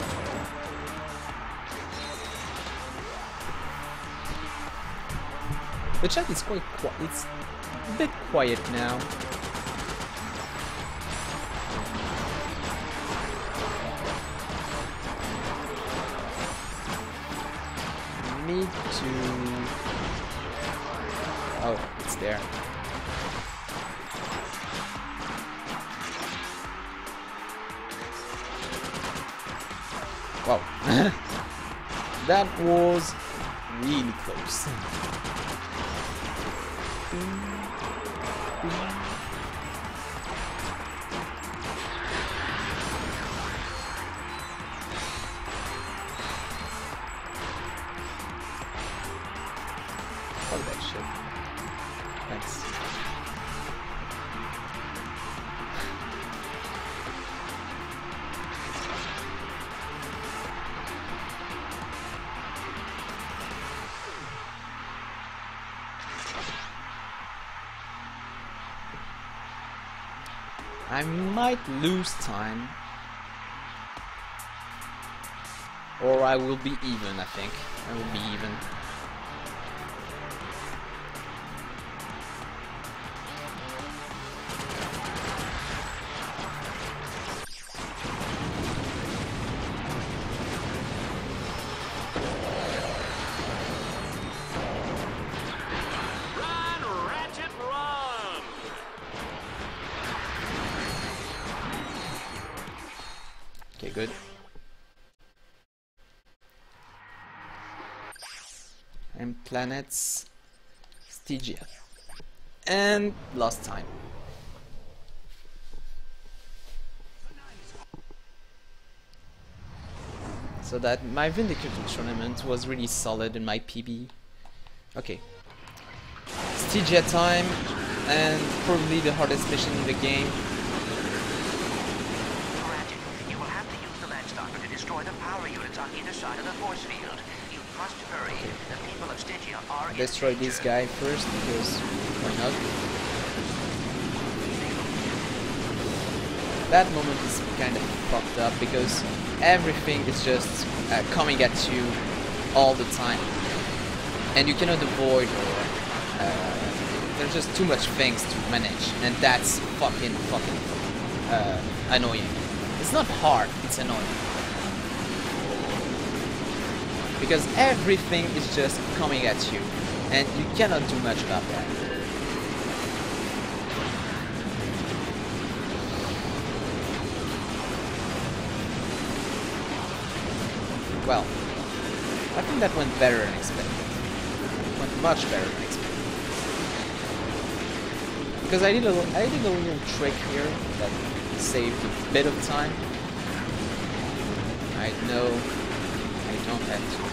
The chat is quite quiet. It's a bit quiet now. Need to... Oh, it's there. Wow. That was really close. Fuck that shit. Thanks. I might lose time, or I will be even. I think I will be even. Run, Ratchet, run! Okay, good. And planets Stygia. And lost time. So that my Vindicator tournament was really solid in my P B. Okay. Stygia time, and probably the hardest mission in the game. Ratchet, you will have to use the Landstalker to destroy the power units on either side of the force field. You must hurry. The people of Stygia are in Destroy danger. this guy first, because why not? That moment is kind of fucked up because everything is just uh, coming at you all the time, and you cannot avoid, or uh, there's just too much things to manage, and that's fucking fucking uh, annoying. It's not hard, it's annoying. Because everything is just coming at you, and you cannot do much about that. Well, I think that went better than expected. It went much better than expected. Because I did a, I did a little trick here that saved a bit of time. I know I don't have to.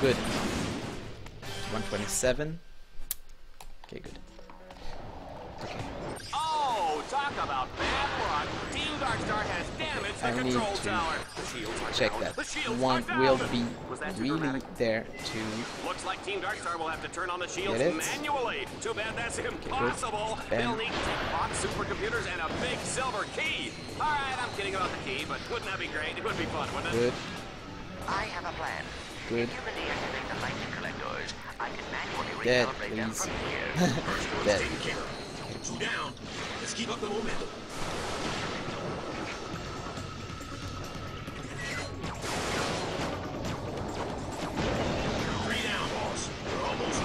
good. one twenty-seven. Okay, good. Okay. Oh, talk about bad luck. Team Darkstar has damaged the I need control to tower. The shields are check down. that. The shields One are down. will be Was that too really dramatic? there to... Looks like Team Darkstar will have to turn on the shields Get it? manually. Too bad that's impossible. Bam. They'll need ten box supercomputers and a big silver key. All right, I'm kidding about the key, but wouldn't that be great? It would be fun, wouldn't it? Good, I have a plan. good. If you can deactivate the lightning collectors, I can manually Dead, recalibrate them please. from here. Dead. Taken care of. Two down. Let's keep up the momentum. Three down, boss. We're almost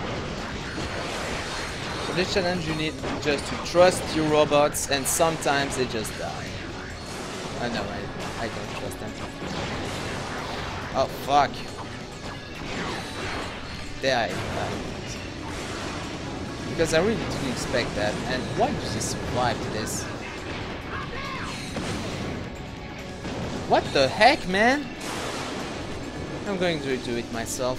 there. For this challenge you need just to trust your robots, and sometimes they just die. I know, I, I don't trust them. Oh fuck. There I died. Because I really didn't expect that, and why did they survive to this? What the heck, man? I'm going to do it myself.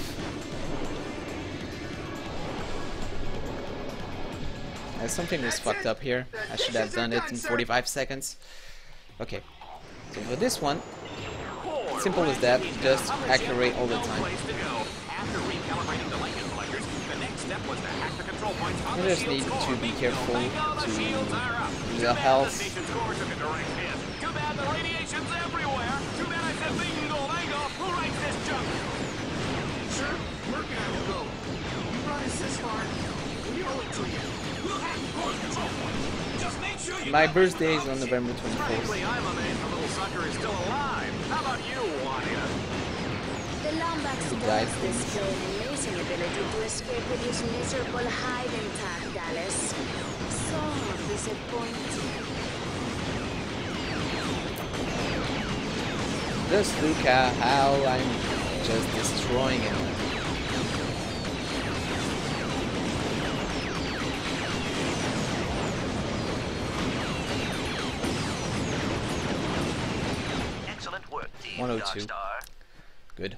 Uh, something was fucked up here. I should have done it in forty-five seconds. Okay. So for this one, simple as that, just accurate all the time. After recalibrating the lightning collectors, the next step was to hack the control points on You the just shield need core. to be careful Bingo, the to shields are up. use Too your bad health. The station's core took a direct hit. Too bad the radiation's everywhere. Too bad I said bingo, bingo. Who writes this junk? Sir, working on it, go. You brought us this far. We owe it to you. We'll have the core control point. Just make sure you My got birthday is the on November twenty-fourth. Frankly, I'm amazed the little sucker is still alive. How about you, Juanita? The Lombax died, does display an amazing ability to escape with his miserable hide intact, Dallas. So disappointing. Just look at how I'm just destroying it. Excellent work, Team one oh two. Darkstar. Good.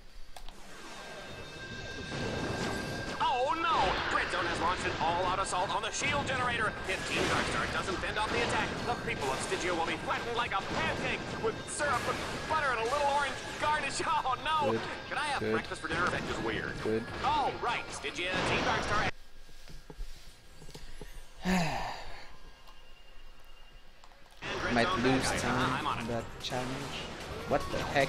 Oh no! Dreadzone has launched an all-out assault on the shield generator. If Team Darkstar doesn't fend off the attack, the people of Stygia will be flattened like a pancake with syrup and butter and a little orange garnish. Oh no! Good. Can I have Good. breakfast for dinner? That's just weird. Good. Oh right, Stygia, Team Darkstar. I might lose time on that challenge. What the heck?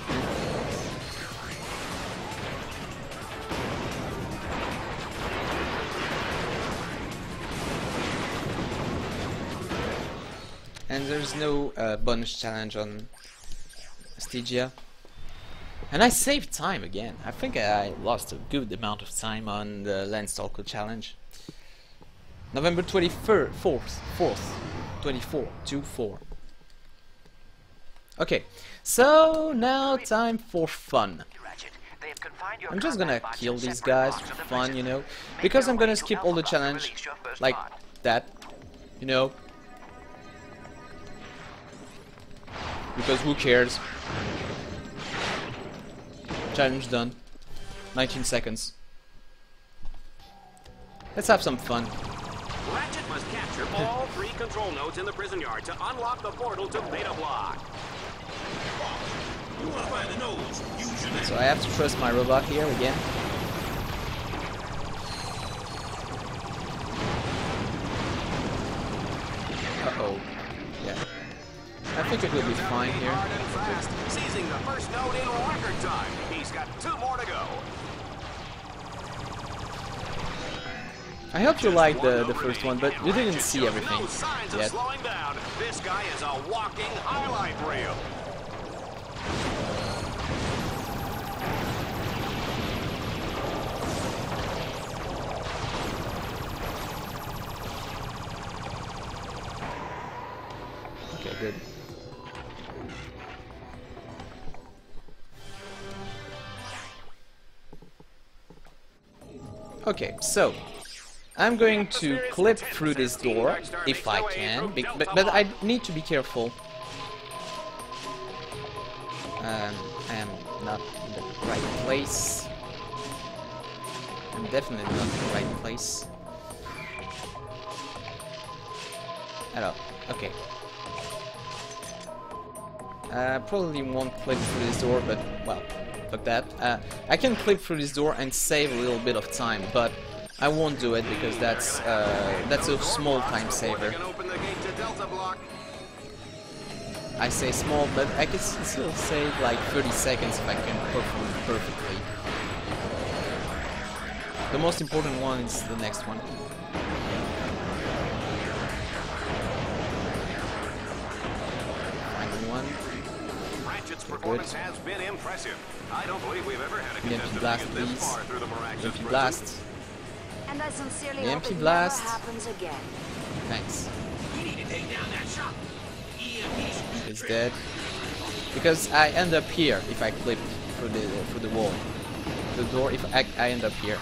And there's no uh, bonus challenge on Stygia. And I saved time again. I think I lost a good amount of time on the Landstalker challenge. November twenty-fourth, fourth, twenty-four, two four. Okay, so now time for fun. Ratchet, they have confined your I'm just gonna combat bots kill in these separate guys blocks for of the fun, prison. you know, Make because your I'm way gonna to skip all the Alpha Bot to challenge release your first like bot. that, you know, because who cares? Challenge done. nineteen seconds. Let's have some fun. Ratchet must capture all three control nodes in the prison yard to unlock the portal to Beta Block. You want to find the nose? Use your So I have to trust my robot here again. Uh-oh. Yeah. I think it will be fine here. Hard and fast, seizing the first node in record time. He's got two more to go. I hope you liked the, the first one, but you didn't Ratchet see shows everything no signs of yet. slowing down. This guy is a walking highlight reel. Okay, good. Okay, so I'm going to clip through this door if I can, be but, but I need to be careful. Um, I am not in the right place. I'm definitely not in the right place. Hello. Okay. Uh, probably won't clip through this door, but well, fuck that. Uh, I can clip through this door and save a little bit of time, but I won't do it because that's uh, that's a small time saver. I say small, but I can still save like thirty seconds if I can perform perfectly. The most important one is the next one. Final one. Ratchet's performance has been impressive. I don't believe we've ever had a The empty contestant blast, get this please. far through the The miraculous empty prison. blast. And I sincerely The hope empty it blast. never happens again. Thanks. We need to take down that shop. E M P It's dead. Because I end up here if I clip through the through the wall. The door. If I, I end up here.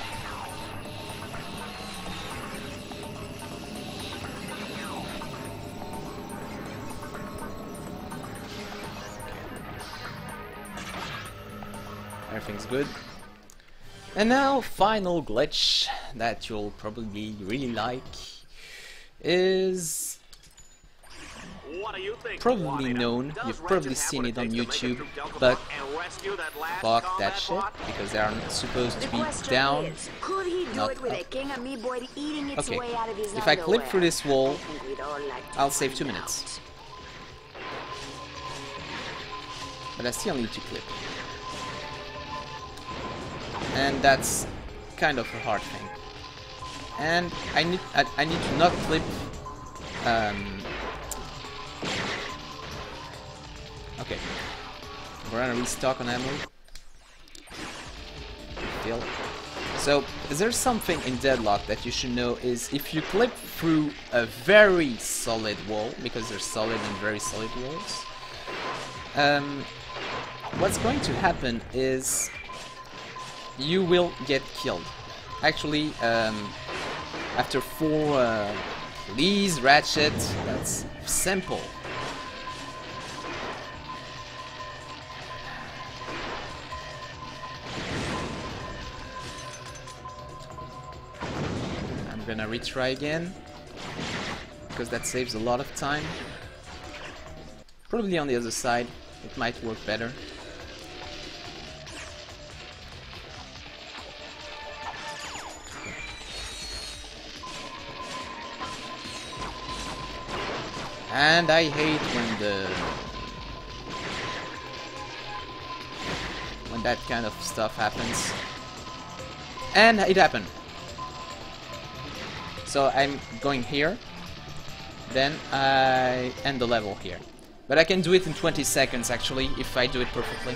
Everything's good. And now, final glitch that you'll probably really like is What do you think, probably Juanita? known. Does You've Ratchet probably have seen what it on takes to make it YouTube, through Delta but Block and rescue that last fuck combat that shit bot? because they are supposed The to be question down. is, could he do not it with up. a king amoeboid eating its Okay, way out of his if I clip underwear? through this wall, I think we'd all like to I'll save find two out. minutes. But I still need to clip. And that's kind of a hard thing. And I need I, I need to not clip um okay. We're gonna restock on ammo. Deal. So there's something in Deadlock that you should know is if you clip through a very solid wall, because there's solid and very solid walls, um, what's going to happen is you will get killed. Actually, um, after four, uh, please Ratchet, that's simple. I'm gonna retry again, because that saves a lot of time. Probably on the other side, it might work better. And I hate when the when that kind of stuff happens. And it happened. So I'm going here, then I end the level here. But I can do it in twenty seconds actually, if I do it perfectly.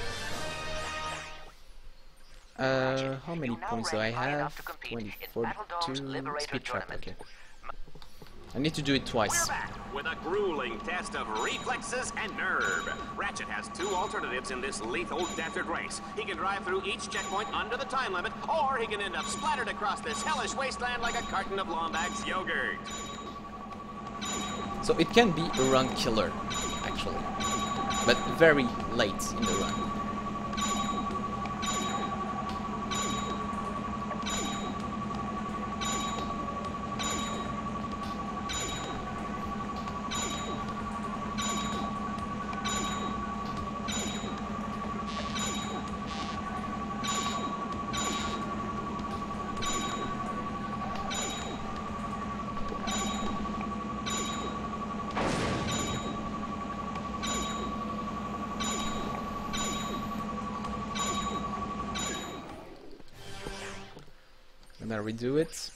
Uh, how many points do I have? twenty, forty-two, speed trap, okay. I need to do it twice. We're back with a grueling test of reflexes and nerve. Ratchet has two alternatives in this lethal desert race. He can drive through each checkpoint under the time limit, or he can end up splattered across this hellish wasteland like a carton of Lombax yogurt. So it can be a run killer, actually, but very late in the run. I'm gonna redo it.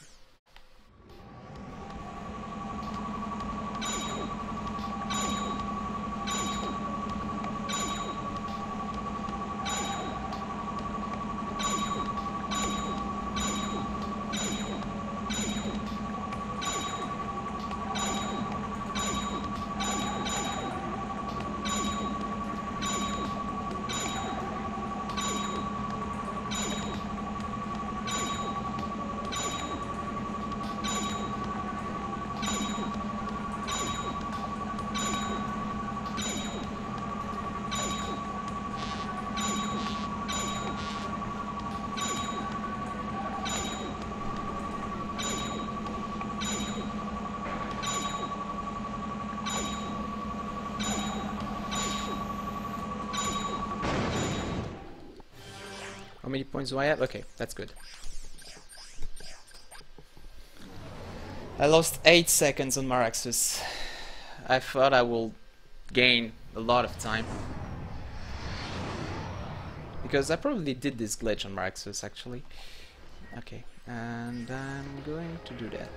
many points do I have? Okay, that's good. I lost eight seconds on Maraxus. I thought I will gain a lot of time. Because I probably did this glitch on Maraxus actually. Okay, and I'm going to do that.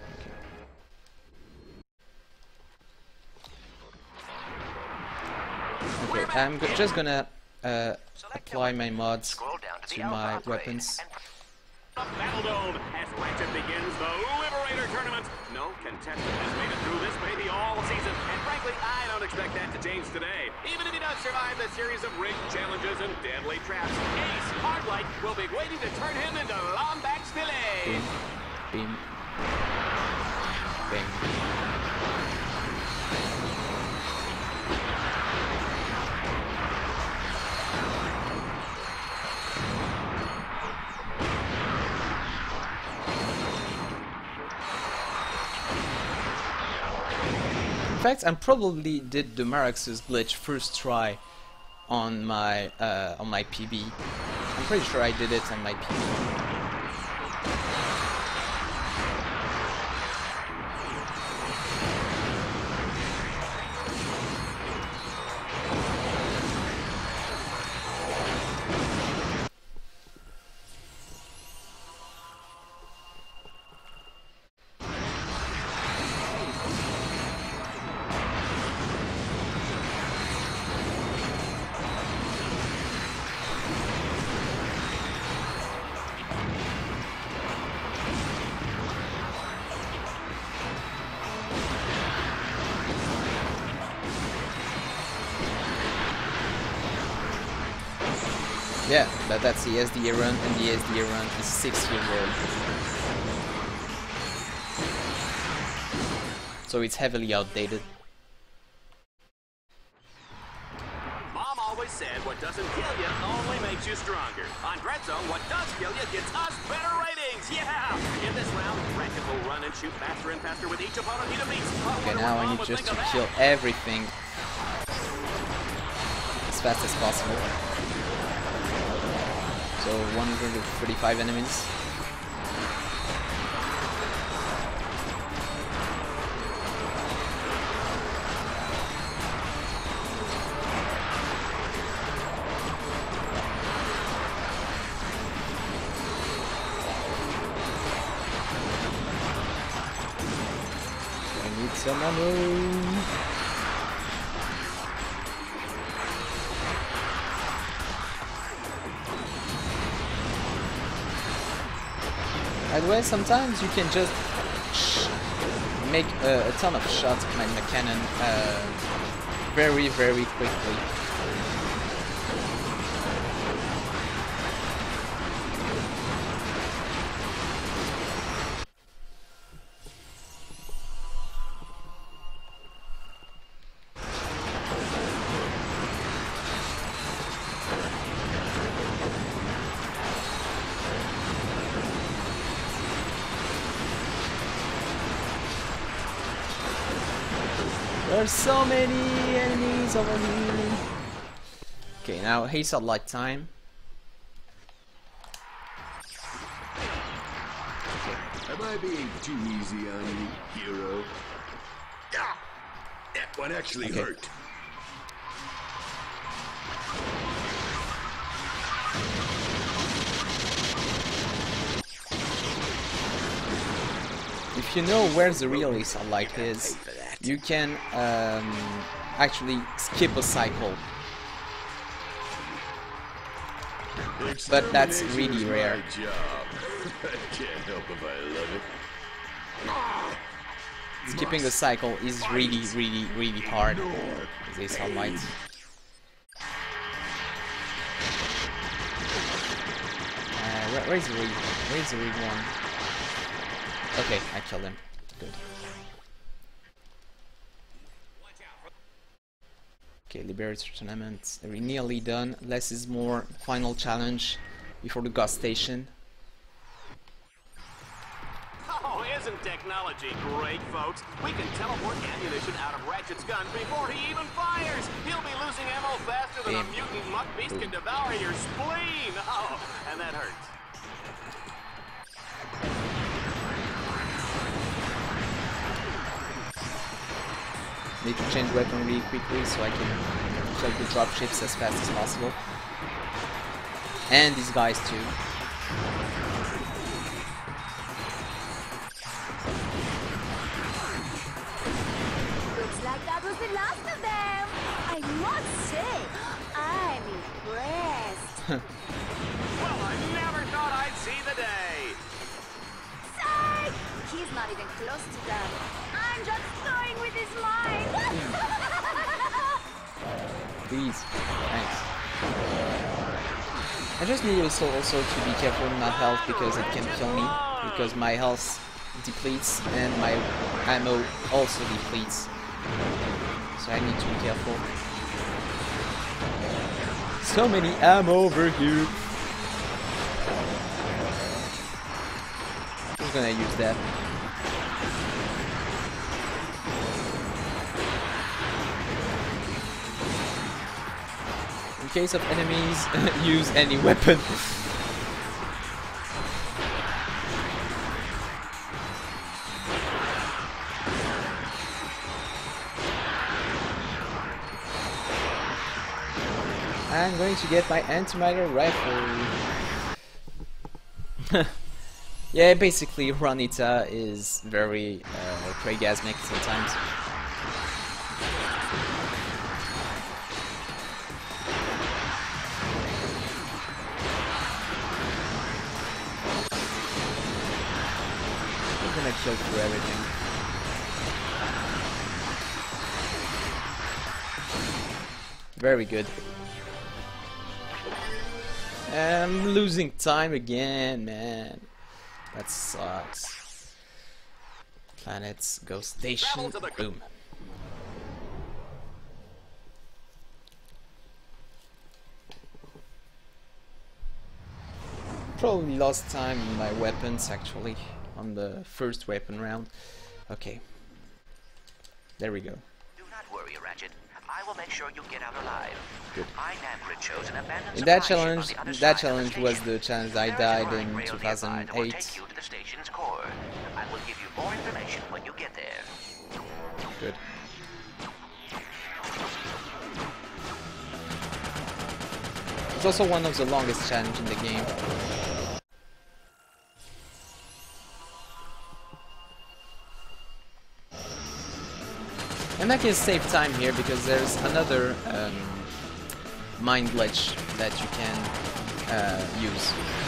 Okay. Okay, I'm go just gonna uh, apply my mods to my weapons. The Battle Dome as Ratchet begins the Liberator Tournament. No contestant has made it through this baby all season, and frankly, I don't expect that to change today. Even if he does survive the series of rigged challenges and deadly traps, Ace Hardlight will be waiting to turn him into Lombax Filet. Beam. Beam. Bang. In fact, I probably did the Maraxus glitch first try on my uh, on my P B. I'm pretty sure I did it on my P B. Yeah, but that's the S D A run, and the S D A run is six years old. So it's heavily outdated. Mom always said what doesn't kill you only makes you stronger. On Dread Zone, what does kill you gets us better ratings! Yeah! In this round, Ratchet will run and shoot faster and faster with each opponent he defeats. Okay, now I need just to kill everything as fast as possible. So one hundred thirty-five enemies. I need some ammo. By the way, sometimes you can just sh make a, a ton of shots behind the cannon uh, very, very quickly. There's so many enemies over here. Okay, now Ace Hardlight time. Am I being too easy on you, hero? Ah, that one actually okay. hurt. If you know where the real Ace Hardlight is, you can um, actually skip a cycle. But that's really rare. I can't help if I love it. Skipping a cycle is really, really, really hard with Ace Hardlight. Uh, where, where's the rig? Where's the rig one? Okay, I killed him. Good. Okay, Liberator Tournament. We're nearly done. Less is more. Final challenge before the gas station. Oh, is Isn't technology great, folks? We can teleport ammunition out of Ratchet's gun before he even fires. He'll be losing ammo faster than a mutant muck beast can devour your spleen. Oh, and that hurts. Need to change weapon really quickly so I can kill the dropships as fast as possible. And these guys too. Looks like that was the last of them. I must say, I'm impressed. Well, I never thought I'd see the day. Psych! He's not even close to that. I'm just toying with his mind. Please. Thanks. I just need also, also to be careful with my health because it can kill me. Because my health depletes and my ammo also depletes. So I need to be careful. So many ammo over here. I'm gonna use that. In case of enemies, use any weapon. I'm going to get my antimatter rifle. Yeah, basically Juanita is very uh, Craigasmic sometimes. I'm gonna kill through everything. Very good. I'm losing time again, man. That sucks. Planets, go station, boom. Probably lost time in my weapons actually on the first weapon round. Okay. There we go. Do not worry, Ratchet. I will make sure you get out alive. Good. I Namgrid chose an abandoned In that supply ship on challenge, the other that side of challenge the was station. the challenge I There is a died line in rail two nearby thousand that will eight. take you to the station's core. I will give you more information when you get there. Good. It's also one of the longest challenges in the game. And I can save time here because there's another um, mind glitch that you can uh, use.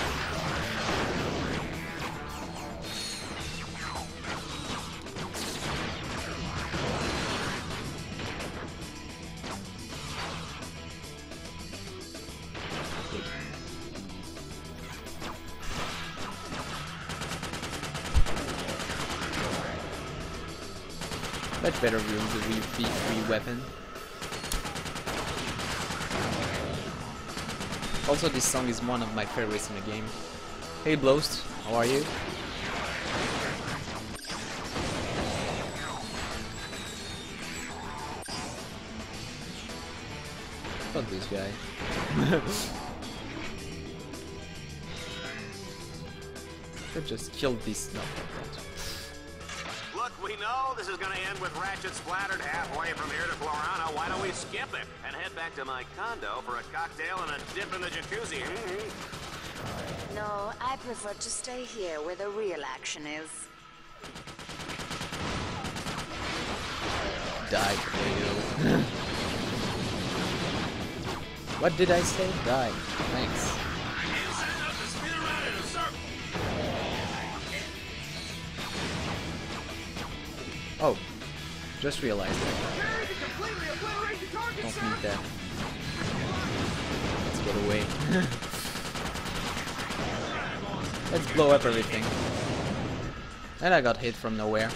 Much better view of the V three weapon. Also, this song is one of my favorites in the game. Hey Bloast, how are you? Fuck this guy. Could just kill this. No, not that. Look, we know this is going to end with Ratchet splattered halfway from here to Florana. Why don't we skip it and head back to my condo for a cocktail and a dip in the jacuzzi? Mm-hmm. No, I prefer to stay here where the real action is. Die, Cleo. What did I say? Die. Thanks. Oh, just realized that. Don't need that. Let's get away. Let's blow up everything. And I got hit from nowhere.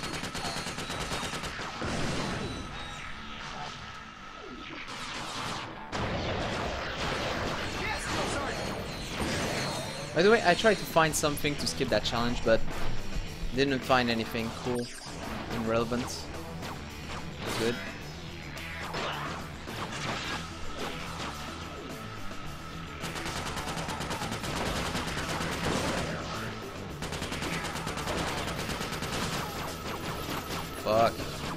By the way, I tried to find something to skip that challenge, but Didn't find anything cool and relevant. Good. Fuck.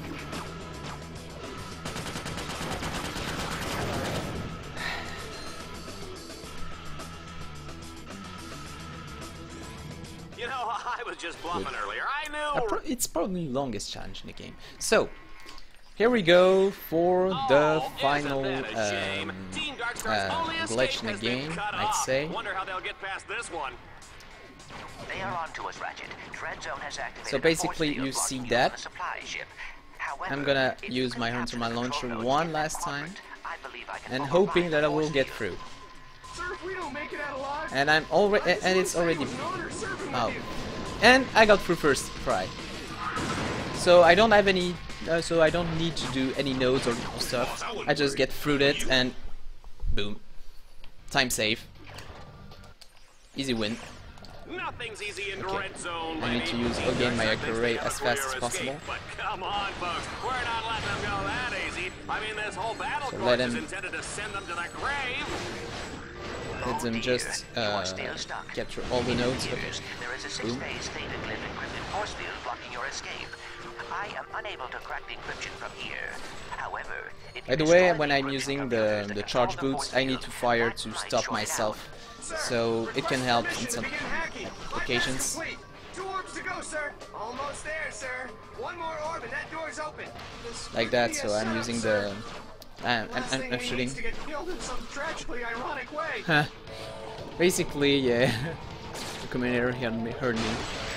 You know, I was just bluffing Good. earlier. I Uh, knew. pro it's probably the longest challenge in the game. So, here we go for the Oh, final isn't that a shame? um, Team Darkstar's uh, only escape glitch in the has been game, cut I'd off. say. Wonder how they'll get past this one. They are on to us, Ratchet. Dread Zone has activated So a basically, force field you see blocking that. on a supply ship. However, I'm gonna if you use can my capture Hunter my the launcher control one nodes in last that time, quadrant, I believe I can and override hoping that the I will force get field. through. Sir, if we don't make it out alive, And I'm already, I just and wanna it's say already, it was an honor serving with oh, you. and I got through first try. So I don't have any, uh, so I don't need to do any nodes or stuff. I just get through it and boom, time save, easy win. Nothing's easy in Okay. Dread Zone. I need to baby. use Team again my Darkstar thinks they accurate have a as fast clear as possible. escape, But come on, folks, we're not letting them go that easy. I mean, this whole battle So course let is him- intended to send them to the grave. Let them just uh, capture all the nodes. Okay. There is a Boom. six-phase theta glyph encrypted force field blocking your escape. I am unable to crack the encryption from here. However, if By you the way, destroy when the I'm encryption using computers the that the control charge the boots, force I need field, to fire that to might stop short it myself, Sir, so it can request help in permission to some begin hacking. Bypass occasions. complete. Two orbs to go, sir. Almost there, sir. One more orb and that door's open. This like could that. be So a I'm setup, using sir. the. I'm, I'm, Last I'm, thing I'm he shooting. needs to get killed in some tragically ironic way. Huh. Basically, yeah. The commander heard me. Heard me.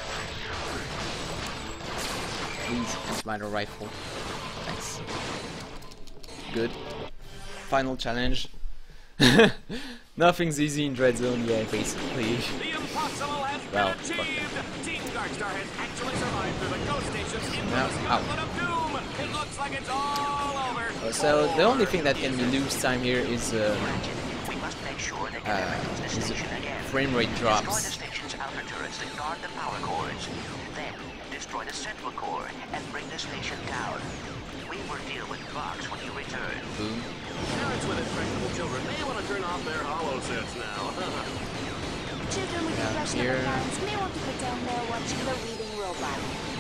Please, anti-matter rifle. Thanks. Good. Final challenge. Nothing's easy in Dread Zone, yeah, basically. The impossible has Well, been achieved. Team Darkstar has actually survived through the ghost station's Now, infamous ow. gauntlet of doom. It looks like it's all over. So the only thing that can lose time here is uh, We must make sure they can uh, erect the is the station again. frame rate Destroy the drops. station's outer turrets that guard the power cores. Then destroy the central core and bring the station down. We will deal with Vox when you return. Boom. Parents with intractable children may want to turn off their hollow sets now. Children with Yeah, questionable here. parents may want to pretend they're watching the reading robot.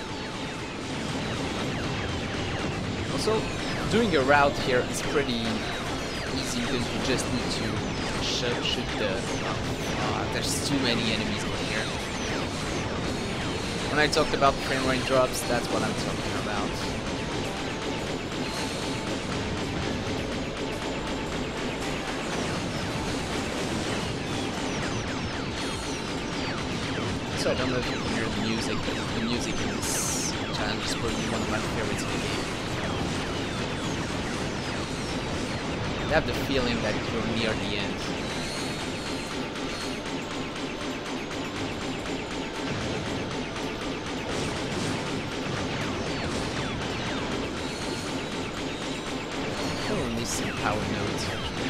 Also, doing a route here is pretty easy because you just need to shoot, shoot the. Uh, there's too many enemies in here. When I talked about frame rate drops, that's what I'm talking about. So I don't know if you can hear the music, but the music in this challenge is probably one of my favorites in the game. I have the feeling that we're near the end. Oh, need some power nodes.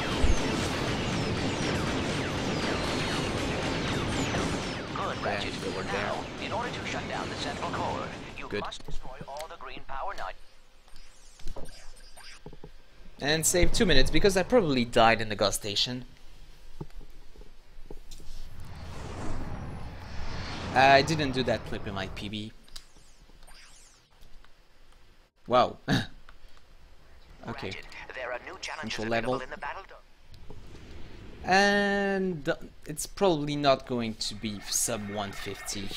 Good, Yeah, Ratchet. go over there. Now, in order to shut down the central core, you Good. must destroy all the green power nodes. And save two minutes because I probably died in the gas station. I didn't do that clip in my P B. Wow. Okay. Ratchet, there are new challenges Control available level. in the battle dome. And uh, it's probably not going to be sub one fifty.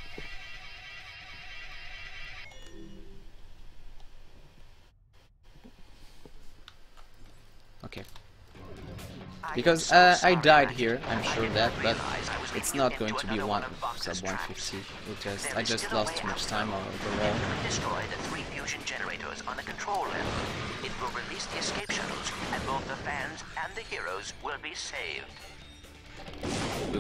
Okay. Because uh, I died here, I'm sure that, but it's not going to be one sub one fifty. It just I just lost too much time overall. Destroy the three fusion generators on the control level. It will release the escape shuttles, and both the fans and the heroes will be saved. Boom.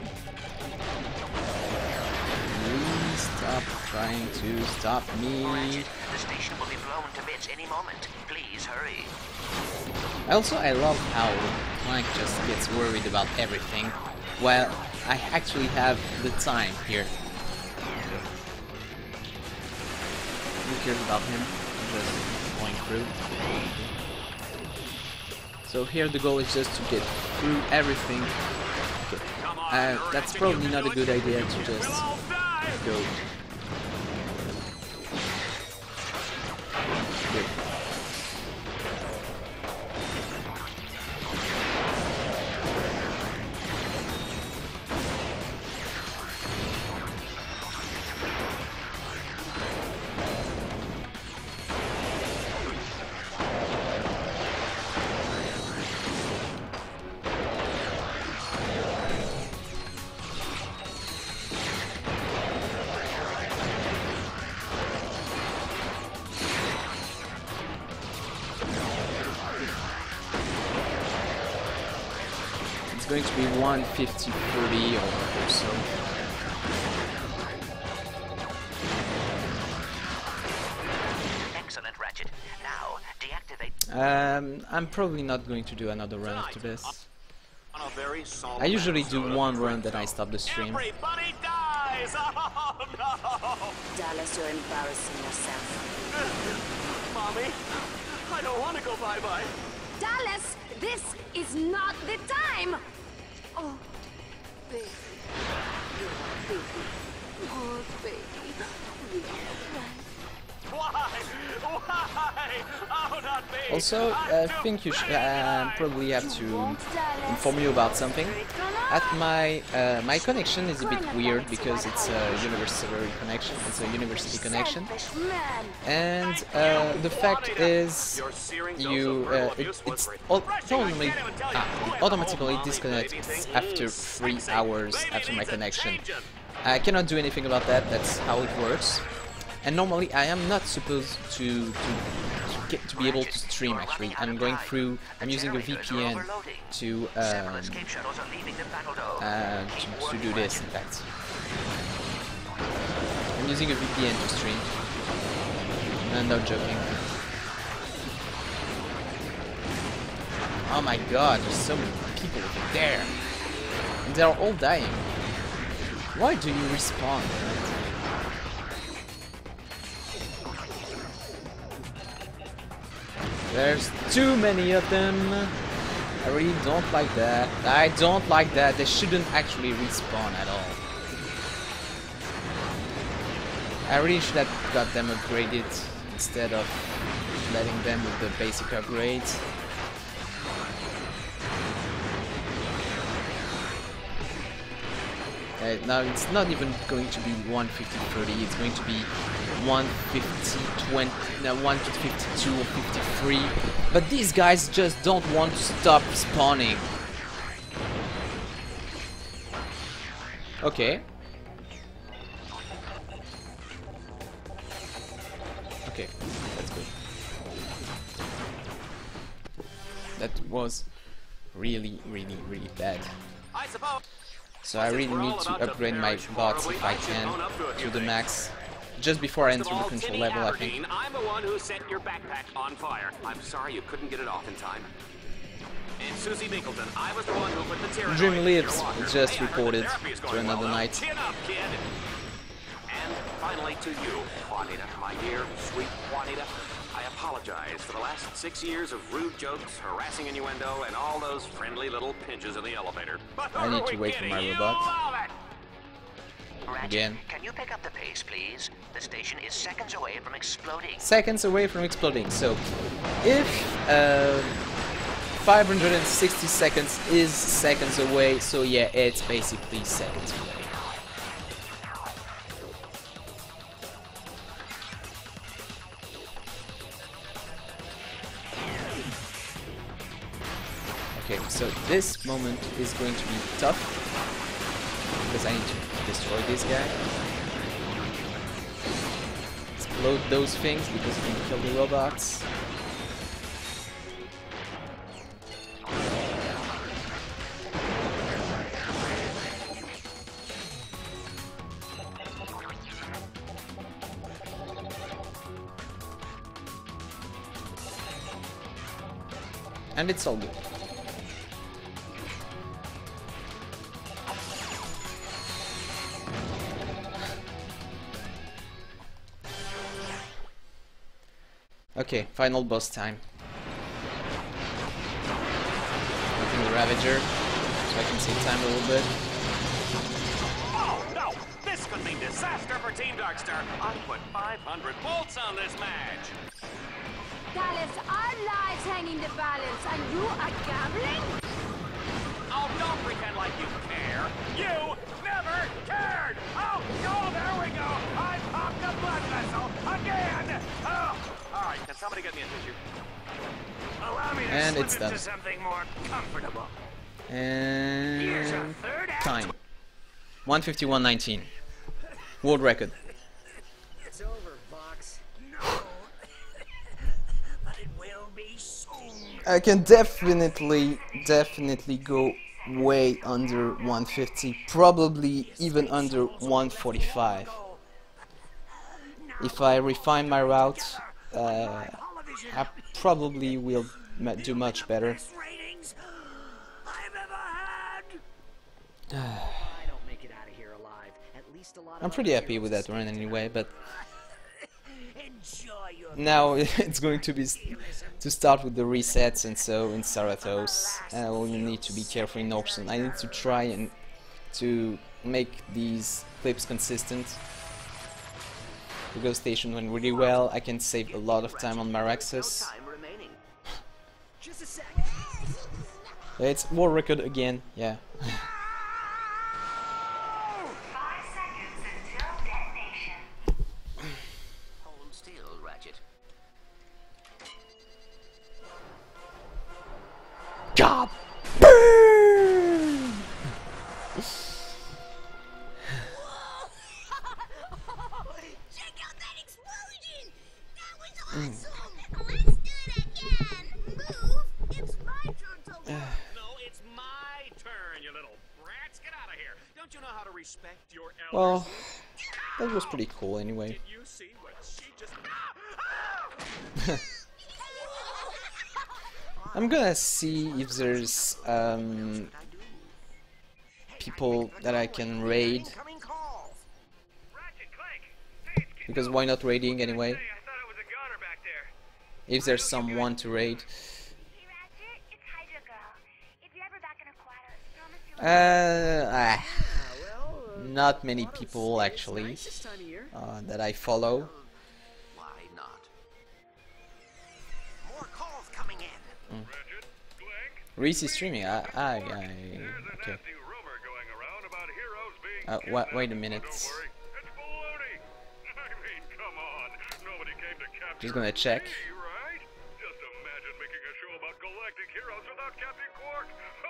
Please stop trying to stop me. Ratchet, the station will be blown to bits any moment. Please hurry. Also, I love how Clank just gets worried about everything, while I actually have the time here. cares about him. Just going through. So here the goal is just to get through everything. Okay. Uh, that's probably not a good idea to just go. Good. Going to be one fifty thirty or, or so. Excellent, Ratchet. Now, deactivate. Um, I'm probably not going to do another run after this. I usually do one run, then I stop the stream. Everybody dies! Oh no! Dallas, you're embarrassing yourself. Mommy, I don't want to go bye-bye. Dallas, this is not the time! Oh, baby. Baby. Oh, baby. Why? Why? Oh, not me! Also, I think you should uh, probably have to inform you about something. At my uh, my connection is a bit weird because it's a university connection. It's a university connection, and uh, the fact is, you uh, it, it's automatically ah, automatically disconnects after three hours after my connection. I cannot do anything about that. That's how it works. And normally I am not supposed to, to, to get to be able to stream. Actually, I'm going through. I'm using a V P N to um, uh, to, to do this. In fact, I'm using a V P N to stream. I'm not joking. Oh my God! There's so many people over there, and they're all dying. Why do you respawn? There's too many of them. I really don't like that. I don't like that. They shouldn't actually respawn at all. I really should have got them upgraded instead of letting them with the basic upgrades. Uh, now it's not even going to be one fifty thirty, it's going to be one fifty twenty, no, one fifty-two or fifty-three, but these guys just don't want to stop spawning. Okay. Okay, that's good. That was really, really, really bad. I suppose. So I really need to upgrade my bots if I can to the max just before I enter the control level, I think. I'm the one who set your backpack on fire. I'm sorry you couldn't get it off in time. And Susie Binkleton, I was the one who put the Tyrannoid Dream in Lives your locker. just Hey, I heard reported the therapy is to going another well. night. Chin up, kid. And finally to you, Juanita, my dear, sweet Juanita. I apologize for the last six years of rude jokes, harassing innuendo, and all those friendly little pinches in the elevator. But I need to we wait for kidding? my You robot. love it. Ratchet, Again. can you pick up the pace, please? The station is seconds away from exploding. Seconds away from exploding. So if uh, five hundred sixty seconds is seconds away, so yeah, it's basically seconds away. Okay, so this moment is going to be tough because I need to destroy this guy. Explode those things because you can kill the robots. And it's all good. Okay, final boss time. Using the Ravager, so I can save time a little bit. Oh no! This could mean disaster for Team Darkstar. I put five hundred volts on this match. Dallas, our lives hang in the balance, and you are gambling? Oh, don't pretend like you care. You never cared. Oh, oh, there we go. I popped a blood vessel again. Oh, all right. Can somebody get me a tissue? Allow me to And slip it's into done. something more comfortable. And Here's a third act. time. one fifty-one nineteen. World record. It's over, Vox. No. But it will be soon. I can definitely, definitely go way under one fifty, probably even under one forty-five. If I refine my route, uh, I probably will ma do much better. Ratings I've ever had. I don't make it out of here alive. At least a lot of I'm pretty other happy with heroes that run anyway, but Enjoy your now it's going to be s to start with the resets, and so in Sarathos I will need to be careful in Orson. I need to try and to make these clips consistent. The Ghost Station went really well. I can save a lot of time on Maraxus. time remaining. Just a sec. It's world record again, yeah. Five seconds until detonation. Hold still, Ratchet. Job! Burn! Check out that explosion! That was awesome! Let's do it again! Move! It's my turn to look! No, it's my turn, you little brats. Get out of here. Don't you know how to respect your elders? Well, that was pretty cool anyway. Did you see what she just... I'm gonna see if there's um, people that I can raid, Incoming calls. because why not raiding anyway? If there's someone to raid. Hey Ratchet, it's Hydra Girl. If you're ever back in Aquatos, promise you'll... Uh, ah, Well, uh, not many people it's actually nice this time of year. uh, that I follow. Why not? More calls coming in. Reese is streaming. I, I, I okay. Uh, wa wait a minute. Just gonna check. Just imagine making a show about galactic heroes without Captain Quark.